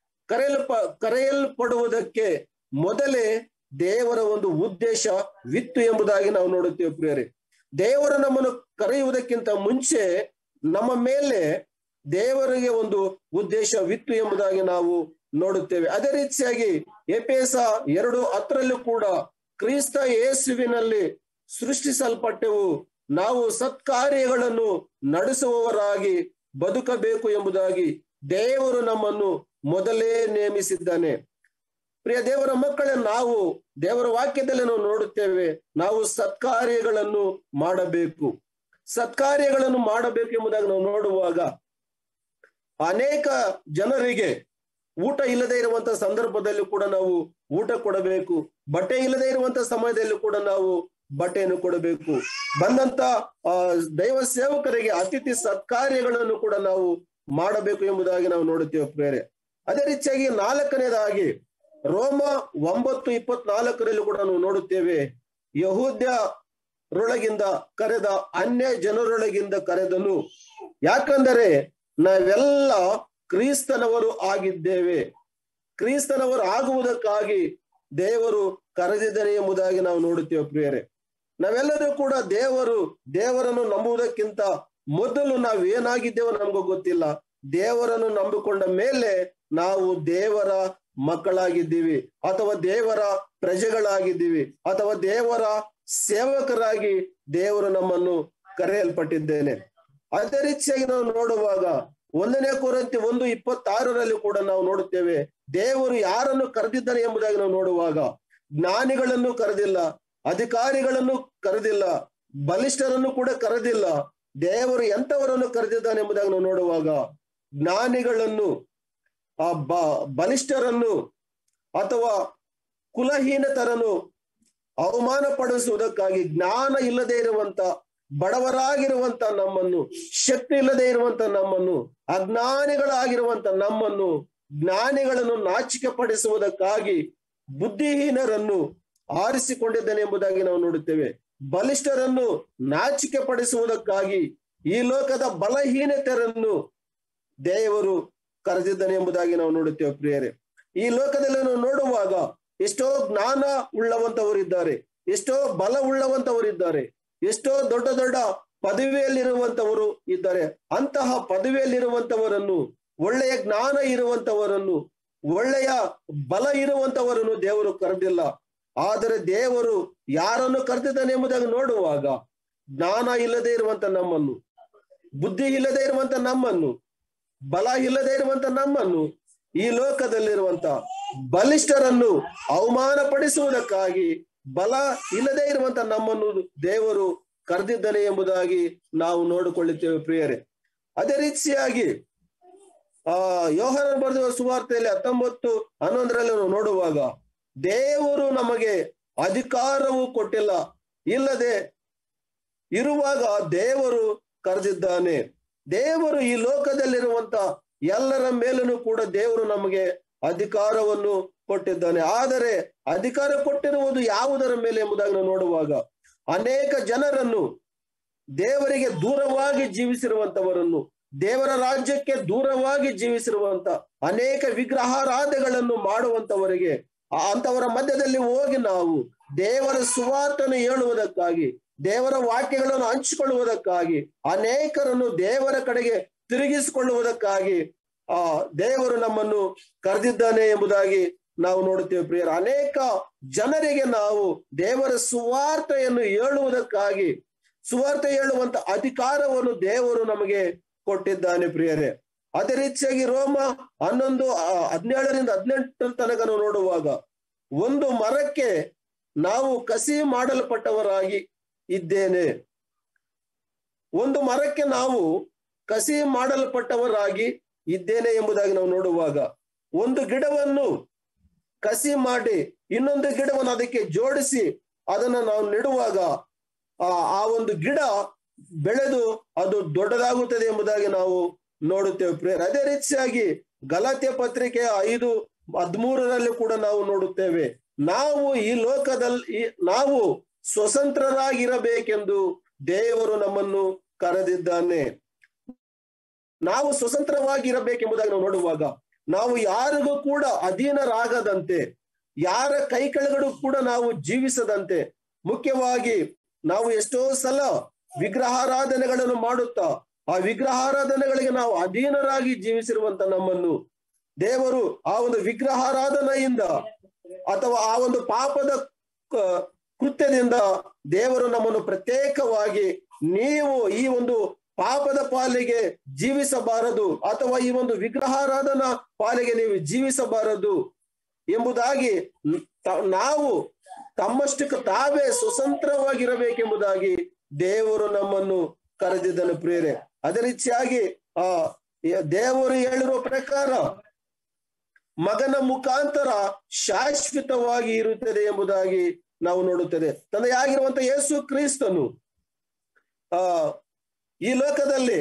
ಕರೆಯಲ್ಪಡುವುದಕ್ಕೆ ಮೊದಲೇ ದೇವರ ಒಂದು ಉದ್ದೇಶವಿತ್ತು ಎಂಬುದಾಗಿ ನಾವು ನೋಡುತ್ತೇವೆ ಪ್ರಿಯರೇ. ದೇವರು ನಮ್ಮನ್ನು ಕರೆಯುವುದಕ್ಕಿಂತ ಮುಂಚೆ ನಮ್ಮ ಮೇಲೆ ದೇವರಿಗೆ ಒಂದು ಉದ್ದೇಶವಿತ್ತು ಎಂಬುದಾಗಿ ನಾವು ನೋಡುತ್ತೇವೆ. ಅದೇ ರೀತಿಯಾಗಿ ಎಫೆಸ 2:10 ಕೂಡ ಕ್ರಿಸ್ತ ಯೇಸುವಿನಲ್ಲಿ ಸೃಷ್ಟಿಸಲ್ಪಟ್ಟೆವು, ನಾವು ಸತ್ಕಾರ್ಯಗಳನ್ನು ನಡೆಸುವವರಾಗಿ ಬದುಕಬೇಕು ಎಂಬುದಾಗಿ ದೇವರು ನಮ್ಮನ್ನು ಮೊದಲೇ ನೇಮಿಸಿದ್ದಾನೆ. ಪ್ರಿಯ ದೇವರ ಮಕ್ಕಳೇ, ನಾವು ದೇವರ ವಾಕ್ಯದಲ್ಲಿ ನಾವು ನೋಡುತ್ತೇವೆ, ನಾವು ಸತ್ಕಾರ್ಯಗಳನ್ನು ಮಾಡಬೇಕು. ಸತ್ಕಾರ್ಯಗಳನ್ನು ಮಾಡಬೇಕು ಎಂಬುದಾಗಿ ನಾವು ನೋಡುವಾಗ ಅನೇಕ ಜನರಿಗೆ ಊಟ ಇಲ್ಲದೆ ಇರುವಂತ ಸಂದರ್ಭದಲ್ಲಿ ಕೂಡ ನಾವು ಊಟ ಕೊಡಬೇಕು. ಬಟ್ಟೆ ಇಲ್ಲದೆ ಇರುವಂತ ಸಮಯದಲ್ಲಿ ಕೂಡ ನಾವು ಬಟ್ಟೆಯನ್ನು ಕೊಡಬೇಕು. ಬಂದಂತ ದೈವ ಸೇವಕರಿಗೆ ಅತಿಥಿ ಸತ್ಕಾರ್ಯಗಳನ್ನು ಕೂಡ ನಾವು ಮಾಡಬೇಕು ಎಂಬುದಾಗಿ ನಾವು ನೋಡುತ್ತೇವೆ ಪ್ರಿಯರೇ. ಅದೇ ರೀತಿಯಾಗಿ 4ನೇದಾಗಿ ರೋಮ 9:24 ಕೂಡ ನಾವು ನೋಡುತ್ತೇವೆ, ಯಹೂದ್ಯರೊಳಗಿಂದ ಕರೆದ ಅನ್ಯ ಜನರೊಳಗಿಂದ ಕರೆದನು, ಯಾಕಂದರೆ ನಾವೆಲ್ಲ ಕ್ರಿಸ್ತನವರು ಆಗಿದ್ದೇವೆ. ಕ್ರಿಸ್ತನವರು ಆಗುವುದಕ್ಕಾಗಿ ದೇವರು ಕರೆದಿದ್ದಾನೆ ಎಂಬುದಾಗಿ ನಾವು ನೋಡುತ್ತೇವೆ ಪ್ರಿಯರೇ. ನಾವೆಲ್ಲರೂ ಕೂಡ ದೇವರನ್ನು ನಂಬುವುದಕ್ಕಿಂತ ಮೊದಲು ನಾವು ಏನಾಗಿದ್ದೇವೋ ನಮಗೂ ಗೊತ್ತಿಲ್ಲ. ದೇವರನ್ನು ನಂಬಿಕೊಂಡ ಮೇಲೆ ನಾವು ದೇವರ ಮಕ್ಕಳಾಗಿದ್ದೀವಿ, ಅಥವಾ ದೇವರ ಪ್ರಜೆಗಳಾಗಿದ್ದೀವಿ, ಅಥವಾ ದೇವರ ಸೇವಕರಾಗಿ ದೇವರು ನಮ್ಮನ್ನು ಕರೆಯಲ್ಪಟ್ಟಿದ್ದೇನೆ. ಅದೇ ರೀತಿಯಾಗಿ ನಾವು ನೋಡುವಾಗ 1 ಕೊರಿಂಥಿ 1:26 ಕೂಡ ನಾವು ನೋಡುತ್ತೇವೆ, ದೇವರು ಯಾರನ್ನು ಕರೆದಿದ್ದಾನೆ ಎಂಬುದಾಗಿ ನಾವು ನೋಡುವಾಗ ಜ್ಞಾನಿಗಳನ್ನು ಕರೆದಿಲ್ಲ, ಅಧಿಕಾರಿಗಳನ್ನು ಕರೆದಿಲ್ಲ, ಬಲಿಷ್ಠರನ್ನು ಕೂಡ ಕರೆದಿಲ್ಲ. ದೇವರು ಎಂತವರನ್ನು ಕರೆದಿದ್ದಾನೆ ಎಂಬುದಾಗಿ ನಾವು ನೋಡುವಾಗ ಜ್ಞಾನಿಗಳನ್ನು, ಬಲಿಷ್ಠರನ್ನು ಅಥವಾ ಕುಲಹೀನತರನ್ನು ಅವಮಾನ ಪಡಿಸುವುದಕ್ಕಾಗಿ, ಜ್ಞಾನ ಇಲ್ಲದೆ ಇರುವಂತ ಬಡವರಾಗಿರುವಂತ ನಮ್ಮನ್ನು, ಶಕ್ತಿ ಇಲ್ಲದೆ ಇರುವಂತ ನಮ್ಮನ್ನು, ಅಜ್ಞಾನಿಗಳಾಗಿರುವಂತ ನಮ್ಮನ್ನು, ಜ್ಞಾನಿಗಳನ್ನು ನಾಚಿಕೆ ಪಡಿಸುವುದಕ್ಕಾಗಿ ಬುದ್ಧಿಹೀನರನ್ನು ಆರಿಸಿಕೊಂಡಿದ್ದಾನೆ ಎಂಬುದಾಗಿ ನಾವು ನೋಡುತ್ತೇವೆ. ಬಲಿಷ್ಠರನ್ನು ನಾಚಿಕೆ ಪಡಿಸುವುದಕ್ಕಾಗಿ ಈ ಲೋಕದ ಬಲಹೀನತೆಯನ್ನು ದೇವರು ಕರೆದಿದ್ದಾನೆ ಎಂಬುದಾಗಿ ನಾವು ನೋಡುತ್ತೇವೆ ಪ್ರಿಯರೇ. ಈ ಲೋಕದಲ್ಲಿ ನಾವು ನೋಡುವಾಗ ಎಷ್ಟೋ ಜ್ಞಾನ ಉಳ್ಳವಂತವರಿದ್ದಾರೆ, ಎಷ್ಟೋ ಬಲ ಉಳ್ಳವಂತವರಿದ್ದಾರೆ, ಎಷ್ಟೋ ದೊಡ್ಡ ದೊಡ್ಡ ಪದವಿಯಲ್ಲಿರುವಂತವರು ಇದ್ದಾರೆ. ಅಂತಹ ಪದವಿಯಲ್ಲಿರುವಂತವರನ್ನು, ಒಳ್ಳೆಯ ಜ್ಞಾನ ಇರುವಂತವರನ್ನು, ಒಳ್ಳೆಯ ಬಲ ಇರುವಂತವರನ್ನು ದೇವರು ಕರೆದಿಲ್ಲ. ಆದರೆ ದೇವರು ಯಾರನ್ನು ಕರೆದಿದ್ದಾನೆ ಎಂಬುದಾಗಿ ನೋಡುವಾಗ ಜ್ಞಾನ ಇಲ್ಲದೆ ಇರುವಂತ ನಮ್ಮನ್ನು, ಬುದ್ಧಿ ಇಲ್ಲದೆ ಇರುವಂತ ನಮ್ಮನ್ನು, ಬಲ ಇಲ್ಲದೆ ಇರುವಂತ ನಮ್ಮನ್ನು, ಈ ಲೋಕದಲ್ಲಿರುವಂತ ಬಲಿಷ್ಠರನ್ನು ಅವಮಾನ ಪಡಿಸುವುದಕ್ಕಾಗಿ ಬಲ ಇಲ್ಲದೆ ಇರುವಂತ ನಮ್ಮನ್ನು ದೇವರು ಕರೆದಿದ್ದಾನೆ ಎಂಬುದಾಗಿ ನಾವು ನೋಡಿಕೊಳ್ಳುತ್ತೇವೆ ಪ್ರಿಯರೇ. ಅದೇ ರೀತಿಯಾಗಿ ಯೋಹಾನನ ಬರೆದ ಸುವಾರ್ತೆಯಲ್ಲಿ 19:11 ನಾವು ನೋಡುವಾಗ ದೇವರು ನಮಗೆ ಅಧಿಕಾರವು ಕೊಟ್ಟಿಲ್ಲ, ಇಲ್ಲದೆ ಇರುವಾಗ ದೇವರು ಕರೆದಿದ್ದಾನೆ. ದೇವರು ಈ ಲೋಕದಲ್ಲಿರುವಂತ ಎಲ್ಲರ ಮೇಲೂ ಕೂಡ ದೇವರು ನಮಗೆ ಅಧಿಕಾರವನ್ನು ಕೊಟ್ಟಿದ್ದಾನೆ. ಆದರೆ ಅಧಿಕಾರ ಕೊಟ್ಟಿರುವುದು ಯಾವುದರ ಮೇಲೆ ಎಂಬುದಾಗಿ ನಾವು ನೋಡುವಾಗ, ಅನೇಕ ಜನರನ್ನು, ದೇವರಿಗೆ ದೂರವಾಗಿ ಜೀವಿಸಿರುವಂತವರನ್ನು, ದೇವರ ರಾಜ್ಯಕ್ಕೆ ದೂರವಾಗಿ ಜೀವಿಸಿರುವಂತ ಅನೇಕ ವಿಗ್ರಹಾರಾಧನೆಗಳನ್ನು ಮಾಡುವಂತವರಿಗೆ, ಅಂತವರ ಮಧ್ಯದಲ್ಲಿ ಹೋಗಿ ನಾವು ದೇವರ ಸುವಾರ್ತೆಯನ್ನು ಹೇಳುವುದಕ್ಕಾಗಿ, ದೇವರ ವಾಕ್ಯಗಳನ್ನು ಹಂಚಿಕೊಳ್ಳುವುದಕ್ಕಾಗಿ, ಅನೇಕರನ್ನು ದೇವರ ಕಡೆಗೆ ತಿರುಗಿಸಿಕೊಳ್ಳುವುದಕ್ಕಾಗಿ ದೇವರು ನಮ್ಮನ್ನು ಕರೆದಿದ್ದಾನೆ ಎಂಬುದಾಗಿ ನಾವು ನೋಡುತ್ತೇವೆ ಪ್ರಿಯರ. ಅನೇಕ ಜನರಿಗೆ ನಾವು ದೇವರ ಸುವಾರ್ತೆಯನ್ನು ಹೇಳುವುದಕ್ಕಾಗಿ, ಸುವಾರ್ತೆ ಹೇಳುವಂತ ಅಧಿಕಾರವನ್ನು ದೇವರು ನಮಗೆ ಕೊಟ್ಟಿದ್ದಾನೆ ಪ್ರಿಯರೇ. ಅದೇ ರೀತಿಯಾಗಿ ರೋಮ 11:17-18 ತನಕ ನಾವು ನೋಡುವಾಗ, ಒಂದು ಮರಕ್ಕೆ ನಾವು ಕಸಿ ಮಾಡಲ್ಪಟ್ಟವರಾಗಿ ಇದ್ದೇನೆ. ಒಂದು ಮರಕ್ಕೆ ನಾವು ಕಸಿ ಮಾಡಲ್ಪಟ್ಟವರಾಗಿ ಇದ್ದೇನೆ ಎಂಬುದಾಗಿ ನಾವು ನೋಡುವಾಗ, ಒಂದು ಗಿಡವನ್ನು ಕಸಿ ಮಾಡಿ ಇನ್ನೊಂದು ಗಿಡವನ್ನು ಅದಕ್ಕೆ ಜೋಡಿಸಿ ಅದನ್ನ ನಾವು ನೆಡುವಾಗ ಆ ಒಂದು ಗಿಡ ಬೆಳೆದು ಅದು ದೊಡ್ಡದಾಗುತ್ತದೆ ಎಂಬುದಾಗಿ ನಾವು ನೋಡುತ್ತೇವೆ ಪ್ರಿಯರೇ. ಅದೇ ರೀತಿಯಾಗಿ ಗಲಾತ್ಯ ಪತ್ರಿಕೆ 5:13 ಕೂಡ ನಾವು ನೋಡುತ್ತೇವೆ, ನಾವು ಈ ಲೋಕದಲ್ಲಿ ನಾವು ಸ್ವತಂತ್ರರಾಗಿರಬೇಕೆಂದು ದೇವರು ನಮ್ಮನ್ನು ಕರೆದಿದ್ದಾನೆ. ನಾವು ಸ್ವತಂತ್ರವಾಗಿರಬೇಕೆಂಬುದಾಗಿ ನಾವು ನೋಡುವಾಗ, ನಾವು ಯಾರಿಗೂ ಕೂಡ ಅಧೀನರಾಗದಂತೆ, ಯಾರ ಕೈ ಕೆಳಗಡೆ ಕೂಡ ನಾವು ಜೀವಿಸದಂತೆ, ಮುಖ್ಯವಾಗಿ ನಾವು ಎಷ್ಟೋ ಸಲ ವಿಗ್ರಹಾರಾಧನೆಗಳನ್ನು ಮಾಡುತ್ತಾ ಆ ವಿಗ್ರಹಾರಾಧನೆಗಳಿಗೆ ನಾವು ಅಧೀನರಾಗಿ ಜೀವಿಸಿರುವಂತ ನಮ್ಮನ್ನು ದೇವರು ಆ ಒಂದು ವಿಗ್ರಹಾರಾಧನೆಯಿಂದ ಅಥವಾ ಆ ಒಂದು ಪಾಪದ ಕೃತ್ಯದಿಂದ ದೇವರು ನಮ್ಮನ್ನು ಪ್ರತ್ಯೇಕವಾಗಿ, ನೀವು ಈ ಒಂದು ಪಾಪದ ಪಾಲಿಗೆ ಜೀವಿಸಬಾರದು ಅಥವಾ ಈ ಒಂದು ವಿಗ್ರಹಾರಾಧನಾ ಪಾಲಿಗೆ ನೀವು ಜೀವಿಸಬಾರದು ಎಂಬುದಾಗಿ ನಾವು ತಮ್ಮಷ್ಟಕ್ಕೆ ತಾವೇ ಸ್ವತಂತ್ರವಾಗಿರಬೇಕೆಂಬುದಾಗಿ ದೇವರು ನಮ್ಮನ್ನು ಕರೆದಿದ್ದನು ಪ್ರಿಯರೇ. ಅದೇ ರೀತಿಯಾಗಿ ದೇವರು ಹೇಳಿರುವ ಪ್ರಕಾರ ಮಗನ ಮುಖಾಂತರ ಶಾಶ್ವತವಾಗಿ ಇರುತ್ತದೆ ಎಂಬುದಾಗಿ ನಾವು ನೋಡುತ್ತದೆ. ತಂದೆಯಾಗಿರುವಂತ ಯೇಸು ಕ್ರಿಸ್ತನು ಈ ಲೋಕದಲ್ಲಿ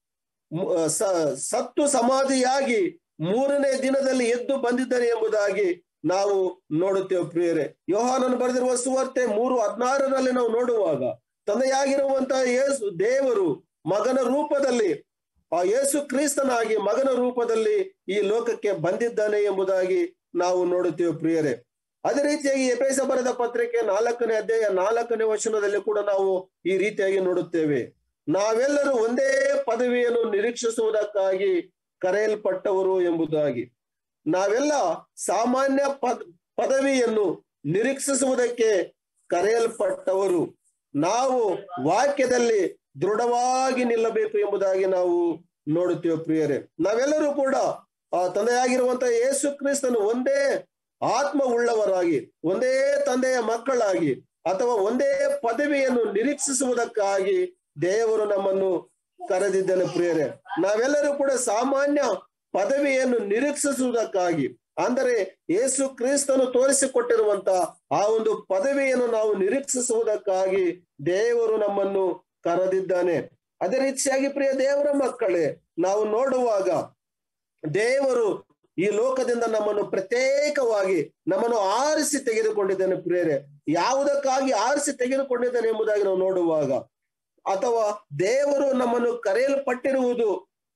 ಸತ್ತು ಸಮಾಧಿಯಾಗಿ 3ನೇ ದಿನದಲ್ಲಿ ಎದ್ದು ಬಂದಿದ್ದಾನೆ ಎಂಬುದಾಗಿ ನಾವು ನೋಡುತ್ತೇವೆ ಪ್ರಿಯರೇ. ಯೋಹಾನನು ಬರೆದಿರುವ ಸುವಾರ್ತೆ 3:16 ನಾವು ನೋಡುವಾಗ, ತಂದೆಯಾಗಿರುವಂತಹ ಯೇಸು ದೇವರು ಮಗನ ರೂಪದಲ್ಲಿ, ಯೇಸು ಕ್ರಿಸ್ತನಾಗಿ ಮಗನ ರೂಪದಲ್ಲಿ ಈ ಲೋಕಕ್ಕೆ ಬಂದಿದ್ದಾನೆ ಎಂಬುದಾಗಿ ನಾವು ನೋಡುತ್ತೇವೆ ಪ್ರಿಯರೇ. ಅದೇ ರೀತಿಯಾಗಿ ಎಫೆಸ ಬರೆದ ಪತ್ರಿಕೆ 4ನೇ ಅಧ್ಯಾಯ 4ನೇ ವಚನದಲ್ಲಿ ಕೂಡ ನಾವು ಈ ರೀತಿಯಾಗಿ ನೋಡುತ್ತೇವೆ, ನಾವೆಲ್ಲರೂ ಒಂದೇ ಪದವಿಯನ್ನು ನಿರೀಕ್ಷಿಸುವುದಕ್ಕಾಗಿ ಕರೆಯಲ್ಪಟ್ಟವರು ಎಂಬುದಾಗಿ. ನಾವೆಲ್ಲ ಸಾಮಾನ್ಯ ಪದವಿಯನ್ನು ನಿರೀಕ್ಷಿಸುವುದಕ್ಕೆ ಕರೆಯಲ್ಪಟ್ಟವರು. ನಾವು ವಾಕ್ಯದಲ್ಲಿ ದೃಢವಾಗಿ ನಿಲ್ಲಬೇಕು ಎಂಬುದಾಗಿ ನಾವು ನೋಡುತ್ತೇವೆ ಪ್ರಿಯರೇ. ನಾವೆಲ್ಲರೂ ಕೂಡ ತಂದೆಯಾಗಿರುವಂತಹ ಯೇಸು ಕ್ರಿಸ್ತನು ಒಂದೇ ಆತ್ಮ ಉಳ್ಳವರಾಗಿ, ಒಂದೇ ತಂದೆಯ ಮಕ್ಕಳಾಗಿ ಅಥವಾ ಒಂದೇ ಪದವಿಯನ್ನು ನಿರೀಕ್ಷಿಸುವುದಕ್ಕಾಗಿ ದೇವರು ನಮ್ಮನ್ನು ಕರೆದಿದ್ದಾನೆ ಪ್ರಿಯರೇ. ನಾವೆಲ್ಲರೂ ಕೂಡ ಸಾಮಾನ್ಯ ಪದವಿಯನ್ನು ನಿರೀಕ್ಷಿಸುವುದಕ್ಕಾಗಿ, ಅಂದರೆ ಯೇಸು ಕ್ರಿಸ್ತನು ತೋರಿಸಿಕೊಟ್ಟಿರುವಂತ ಆ ಒಂದು ಪದವಿಯನ್ನು ನಾವು ನಿರೀಕ್ಷಿಸುವುದಕ್ಕಾಗಿ ದೇವರು ನಮ್ಮನ್ನು ಕರೆದಿದ್ದಾನೆ. ಅದೇ ರೀತಿಯಾಗಿ ಪ್ರಿಯ ದೇವರ ಮಕ್ಕಳೇ, ನಾವು ನೋಡುವಾಗ ದೇವರು ಈ ಲೋಕದಿಂದ ನಮ್ಮನ್ನು ಪ್ರತ್ಯೇಕವಾಗಿ ನಮ್ಮನ್ನು ಆರಿಸಿ ತೆಗೆದುಕೊಂಡಿದ್ದಾನೆ ಪ್ರಿಯರೇ. ಯಾವುದಕ್ಕಾಗಿ ಆರಿಸಿ ತೆಗೆದುಕೊಂಡಿದ್ದಾನೆ ಎಂಬುದಾಗಿ ನಾವು ನೋಡುವಾಗ, ಅಥವಾ ದೇವರು ನಮ್ಮನ್ನು ಕರೆಯಲ್ಪಟ್ಟಿರುವುದು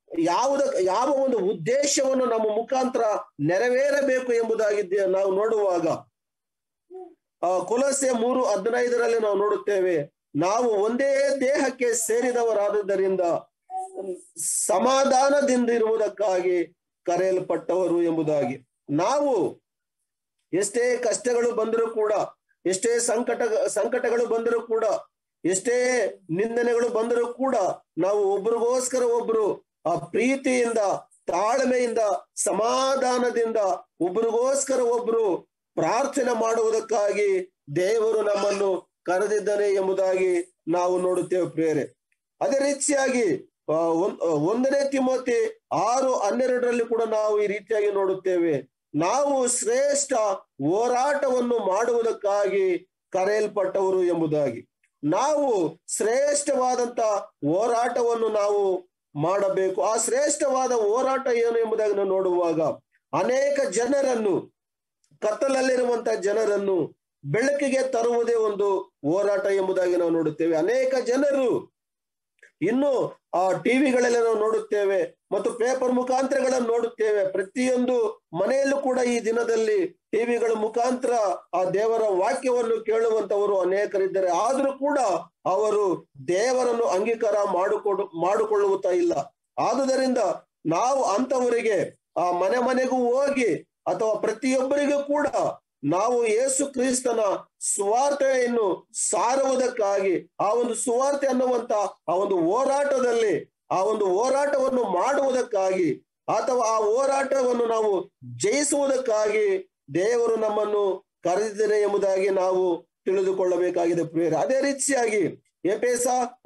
ಯಾವ ಒಂದು ಉದ್ದೇಶವನ್ನು ನಮ್ಮ ಮುಖಾಂತರ ನೆರವೇರಬೇಕು ಎಂಬುದಾಗಿ ನಾವು ನೋಡುವಾಗ, ಕೊಲೊಸ್ಸೆ 3:15 ನಾವು ನೋಡುತ್ತೇವೆ, ನಾವು ಒಂದೇ ದೇಹಕ್ಕೆ ಸೇರಿದವರಾದುದರಿಂದ ಸಮಾಧಾನದಿಂದ ಇರುವುದಕ್ಕಾಗಿ ಕರೆಯಲ್ಪಟ್ಟವರು ಎಂಬುದಾಗಿ. ನಾವು ಎಷ್ಟೇ ಕಷ್ಟಗಳು ಬಂದರೂ ಕೂಡ, ಎಷ್ಟೇ ಸಂಕಟಗಳು ಬಂದರೂ ಕೂಡ, ಎಷ್ಟೇ ನಿಂದನೆಗಳು ಬಂದರೂ ಕೂಡ, ನಾವು ಒಬ್ರಿಗೋಸ್ಕರ ಒಬ್ರು ಆ ಪ್ರೀತಿಯಿಂದ, ತಾಳ್ಮೆಯಿಂದ, ಸಮಾಧಾನದಿಂದ ಒಬ್ರಿಗೋಸ್ಕರ ಒಬ್ರು ಪ್ರಾರ್ಥನೆ ಮಾಡುವುದಕ್ಕಾಗಿ ದೇವರು ನಮ್ಮನ್ನು ಕರೆದಿದ್ದಾನೆ ಎಂಬುದಾಗಿ ನಾವು ನೋಡುತ್ತೇವೆ ಪ್ರಿಯರೇ. ಅದೇ ರೀತಿಯಾಗಿ 1ನೇ ತಿಮೋಥಿ 6:12 ಕೂಡ ನಾವು ಈ ರೀತಿಯಾಗಿ ನೋಡುತ್ತೇವೆ, ನಾವು ಶ್ರೇಷ್ಠ ಹೋರಾಟವನ್ನು ಮಾಡುವುದಕ್ಕಾಗಿ ಕರೆಯಲ್ಪಟ್ಟವರು ಎಂಬುದಾಗಿ. ನಾವು ಶ್ರೇಷ್ಠವಾದಂತ ಹೋರಾಟವನ್ನು ನಾವು ಮಾಡಬೇಕು. ಆ ಶ್ರೇಷ್ಠವಾದ ಹೋರಾಟ ಏನು ಎಂಬುದಾಗಿ ನಾವು ನೋಡುವಾಗ, ಅನೇಕ ಜನರನ್ನು, ಕತ್ತಲಲ್ಲಿರುವಂತಹ ಜನರನ್ನು ಬೆಳಕಿಗೆ ತರುವುದೇ ಒಂದು ಹೋರಾಟ ಎಂಬುದಾಗಿ ನಾವು ನೋಡುತ್ತೇವೆ. ಅನೇಕ ಜನರು ಇನ್ನು ಆ ಟಿವಿಗಳಲ್ಲಿ ನಾವು ನೋಡುತ್ತೇವೆ ಮತ್ತು ಪೇಪರ್ ಮುಖಾಂತರಗಳನ್ನು ನೋಡುತ್ತೇವೆ. ಪ್ರತಿಯೊಂದು ಮನೆಯಲ್ಲೂ ಕೂಡ ಈ ದಿನದಲ್ಲಿ ಟಿವಿಗಳ ಮುಖಾಂತರ ಆ ದೇವರ ವಾಕ್ಯವನ್ನು ಕೇಳುವಂತವರು ಅನೇಕರಿದ್ದಾರೆ. ಆದ್ರೂ ಕೂಡ ಅವರು ದೇವರನ್ನು ಅಂಗೀಕಾರ ಮಾಡಿಕೊಳ್ಳುತ್ತಾ ಇಲ್ಲ. ಆದುದರಿಂದ ನಾವು ಅಂತವರಿಗೆ ಆ ಮನೆಗೂ ಹೋಗಿ ಅಥವಾ ಪ್ರತಿಯೊಬ್ಬರಿಗೂ ಕೂಡ ನಾವು ಯೇಸು ಕ್ರಿಸ್ತನ ಸುವಾರ್ತೆಯನ್ನು ಸಾರುವುದಕ್ಕಾಗಿ ಆ ಒಂದು ಸುವಾರ್ತೆ ಅನ್ನುವಂತ ಆ ಒಂದು ಹೋರಾಟದಲ್ಲಿ ಆ ಒಂದು ಹೋರಾಟವನ್ನು ಮಾಡುವುದಕ್ಕಾಗಿ ಅಥವಾ ಆ ಹೋರಾಟವನ್ನು ನಾವು ಜಯಿಸುವುದಕ್ಕಾಗಿ ದೇವರು ನಮ್ಮನ್ನು ಕರೆದಿದ್ದಾನೆ ಎಂಬುದಾಗಿ ನಾವು ತಿಳಿದುಕೊಳ್ಳಬೇಕಾಗಿದೆ ಪ್ರಿಯರೇ. ಅದೇ ರೀತಿಯಾಗಿ ಎಫೆಸ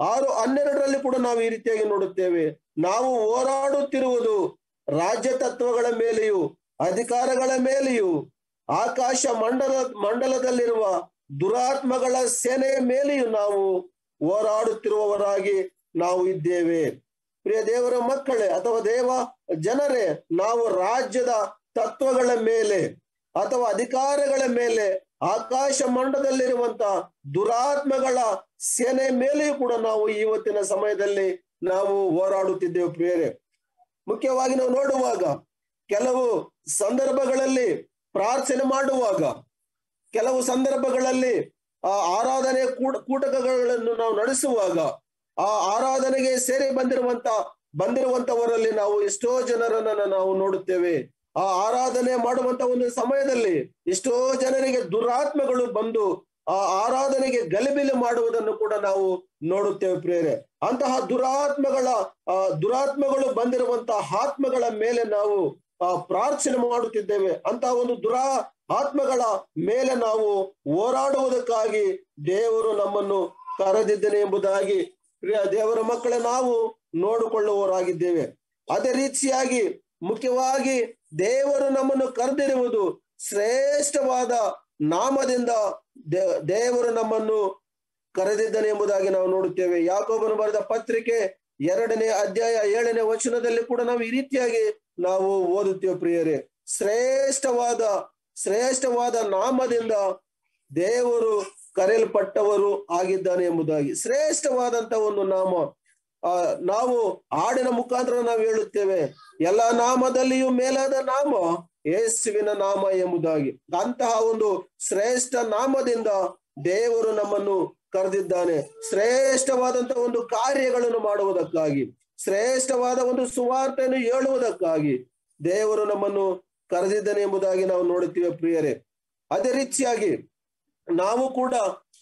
6:12 ಕೂಡ ನಾವು ಈ ರೀತಿಯಾಗಿ ನೋಡುತ್ತೇವೆ. ನಾವು ಹೋರಾಡುತ್ತಿರುವುದು ರಾಜ್ಯ ತತ್ವಗಳ ಮೇಲೆಯೂ ಅಧಿಕಾರಗಳ ಮೇಲೆಯೂ ಆಕಾಶ ಮಂಡಲದಲ್ಲಿರುವ ದುರಾತ್ಮಗಳ ಸೇನೆಯ ಮೇಲೆಯೂ ನಾವು ಹೋರಾಡುತ್ತಿರುವವರಾಗಿ ನಾವು ಇದ್ದೇವೆ. ಪ್ರಿಯ ದೇವರ ಮಕ್ಕಳೇ ಅಥವಾ ದೇವ ಜನರೇ, ನಾವು ರಾಜ್ಯದ ತತ್ವಗಳ ಮೇಲೆ ಅಥವಾ ಅಧಿಕಾರಗಳ ಮೇಲೆ ಆಕಾಶ ಮಂಡಲದಲ್ಲಿರುವಂತ ದುರಾತ್ಮಗಳ ಸೇನೆ ಮೇಲೆಯೂ ಕೂಡ ನಾವು ಇವತ್ತಿನ ಸಮಯದಲ್ಲಿ ನಾವು ಹೋರಾಡುತ್ತಿದ್ದೇವೆ ಪ್ರಿಯರೇ. ಮುಖ್ಯವಾಗಿ ನಾವು ನೋಡುವಾಗ ಕೆಲವು ಸಂದರ್ಭಗಳಲ್ಲಿ ಪ್ರಾರ್ಥನೆ ಮಾಡುವಾಗ, ಕೆಲವು ಸಂದರ್ಭಗಳಲ್ಲಿ ಆ ಆರಾಧನೆ ಕೂಟಗಳನ್ನು ನಾವು ನಡೆಸುವಾಗ, ಆ ಆರಾಧನೆಗೆ ಸೇರಿ ಬಂದಿರುವಂತವರಲ್ಲಿ ನಾವು ಎಷ್ಟೋ ಜನರನ್ನ ನಾವು ನೋಡುತ್ತೇವೆ. ಆ ಆರಾಧನೆ ಮಾಡುವಂತ ಒಂದು ಸಮಯದಲ್ಲಿ ಎಷ್ಟೋ ಜನರಿಗೆ ದುರಾತ್ಮಗಳು ಬಂದು ಆ ಆರಾಧನೆಗೆ ಗಲಿಬಿಲಿ ಮಾಡುವುದನ್ನು ಕೂಡ ನಾವು ನೋಡುತ್ತೇವೆ ಪ್ರಿಯರೇ. ಅಂತಹ ದುರಾತ್ಮಗಳು ಬಂದಿರುವಂತಹ ಆತ್ಮಗಳ ಮೇಲೆ ನಾವು ಪ್ರಾರ್ಥನೆ ಮಾಡುತ್ತಿದ್ದೇವೆ. ಅಂತಹ ಒಂದು ಆತ್ಮಗಳ ಮೇಲೆ ನಾವು ಹೋರಾಡುವುದಕ್ಕಾಗಿ ದೇವರು ನಮ್ಮನ್ನು ಕರೆದಿದ್ದೇನೆ ಎಂಬುದಾಗಿ ಪ್ರಿಯ ದೇವರ ಮಕ್ಕಳೇ ನಾವು ನೋಡಿಕೊಳ್ಳುವವರಾಗಿದ್ದೇವೆ. ಅದೇ ರೀತಿಯಾಗಿ ಮುಖ್ಯವಾಗಿ ದೇವರು ನಮ್ಮನ್ನು ಕರೆದಿರುವುದು ಶ್ರೇಷ್ಠವಾದ ನಾಮದಿಂದ ದೇವರು ನಮ್ಮನ್ನು ಕರೆದಿದ್ದಾನೆ ಎಂಬುದಾಗಿ ನಾವು ನೋಡುತ್ತೇವೆ. ಯಾಕೋಬನು ಬರೆದ ಪತ್ರಿಕೆ 2ನೇ ಅಧ್ಯಾಯ 7ನೇ ವಚನದಲ್ಲಿ ಕೂಡ ನಾವು ಈ ರೀತಿಯಾಗಿ ನಾವು ಓದುತ್ತೇವೆ ಪ್ರಿಯರೇ. ಶ್ರೇಷ್ಠವಾದ ನಾಮದಿಂದ ದೇವರು ಕರೆಯಲ್ಪಟ್ಟವರು ಆಗಿದ್ದಾನೆ ಎಂಬುದಾಗಿ. ಶ್ರೇಷ್ಠವಾದಂತ ಒಂದು ನಾಮ. ನಾವು ಹಾಡಿನ ಮುಖಾಂತರ ನಾವು ಹೇಳುತ್ತೇವೆ, ಎಲ್ಲ ನಾಮದಲ್ಲಿಯೂ ಮೇಲಾದ ನಾಮ ಯೇಸುವಿನ ನಾಮ ಎಂಬುದಾಗಿ. ಅಂತಹ ಒಂದು ಶ್ರೇಷ್ಠ ನಾಮದಿಂದ ದೇವರು ನಮ್ಮನ್ನು ಕರೆದಿದ್ದಾನೆ. ಶ್ರೇಷ್ಠವಾದಂತ ಒಂದು ಕಾರ್ಯಗಳನ್ನು ಮಾಡುವುದಕ್ಕಾಗಿ, ಶ್ರೇಷ್ಠವಾದ ಒಂದು ಸುವಾರ್ತೆಯನ್ನು ಹೇಳುವುದಕ್ಕಾಗಿ ದೇವರು ನಮ್ಮನ್ನು ಕರೆದಿದ್ದಾನೆ ಎಂಬುದಾಗಿ ನಾವು ನೋಡುತ್ತೇವೆ ಪ್ರಿಯರೇ. ಅದೇ ರೀತಿಯಾಗಿ ನಾವು ಕೂಡ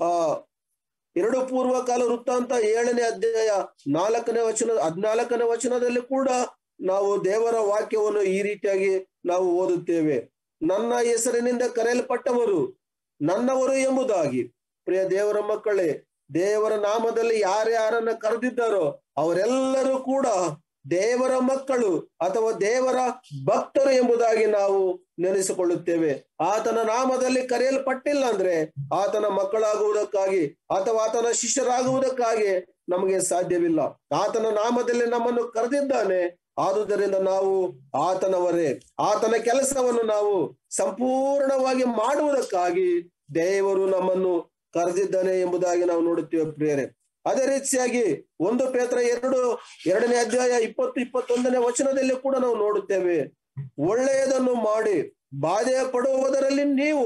2 ಪೂರ್ವಕಾಲ ವೃತ್ತಾಂತ 7ನೇ ಅಧ್ಯಾಯ 14ನೇ ವಚನದಲ್ಲಿ ಕೂಡ ನಾವು ದೇವರ ವಾಕ್ಯವನ್ನು ಈ ರೀತಿಯಾಗಿ ನಾವು ಓದುತ್ತೇವೆ. ನನ್ನ ಹೆಸರಿನಿಂದ ಕರೆಯಲ್ಪಟ್ಟವರು ನನ್ನವರು ಎಂಬುದಾಗಿ. ಪ್ರಿಯ ದೇವರ ಮಕ್ಕಳೇ, ದೇವರ ನಾಮದಲ್ಲಿ ಯಾರ್ಯಾರನ್ನ ಕರೆದಿದ್ದಾರೋ ಅವರೆಲ್ಲರೂ ಕೂಡ ದೇವರ ಮಕ್ಕಳು ಅಥವಾ ದೇವರ ಭಕ್ತರು ಎಂಬುದಾಗಿ ನಾವು ನೆನೆಸಿಕೊಳ್ಳುತ್ತೇವೆ. ಆತನ ನಾಮದಲ್ಲಿ ಕರೆಯಲ್ಪಟ್ಟಿಲ್ಲ ಅಂದ್ರೆ ಆತನ ಮಕ್ಕಳಾಗುವುದಕ್ಕಾಗಿ ಅಥವಾ ಆತನ ಶಿಷ್ಯರಾಗುವುದಕ್ಕಾಗಿ ನಮಗೆ ಸಾಧ್ಯವಿಲ್ಲ. ಆತನ ನಾಮದಲ್ಲಿ ನಮ್ಮನ್ನು ಕರೆದಿದ್ದಾನೆ. ಆದುದರಿಂದ ನಾವು ಆತನವರೇ. ಆತನ ಕೆಲಸವನ್ನು ನಾವು ಸಂಪೂರ್ಣವಾಗಿ ಮಾಡುವುದಕ್ಕಾಗಿ ದೇವರು ನಮ್ಮನ್ನು ಕರೆದಿದ್ದಾನೆ ಎಂಬುದಾಗಿ ನಾವು ನೋಡುತ್ತೇವೆ ಪ್ರಿಯರೇ. ಅದೇ ರೀತಿಯಾಗಿ 1 ಪೇತ್ರ 2ನೇ ಅಧ್ಯಾಯ 20-21ನೇ ವಚನದಲ್ಲಿ ಕೂಡ ನಾವು ನೋಡುತ್ತೇವೆ, ಒಳ್ಳೆಯದನ್ನು ಮಾಡಿ ಬಾಧೆ ಪಡುವುದರಲ್ಲಿ ನೀವು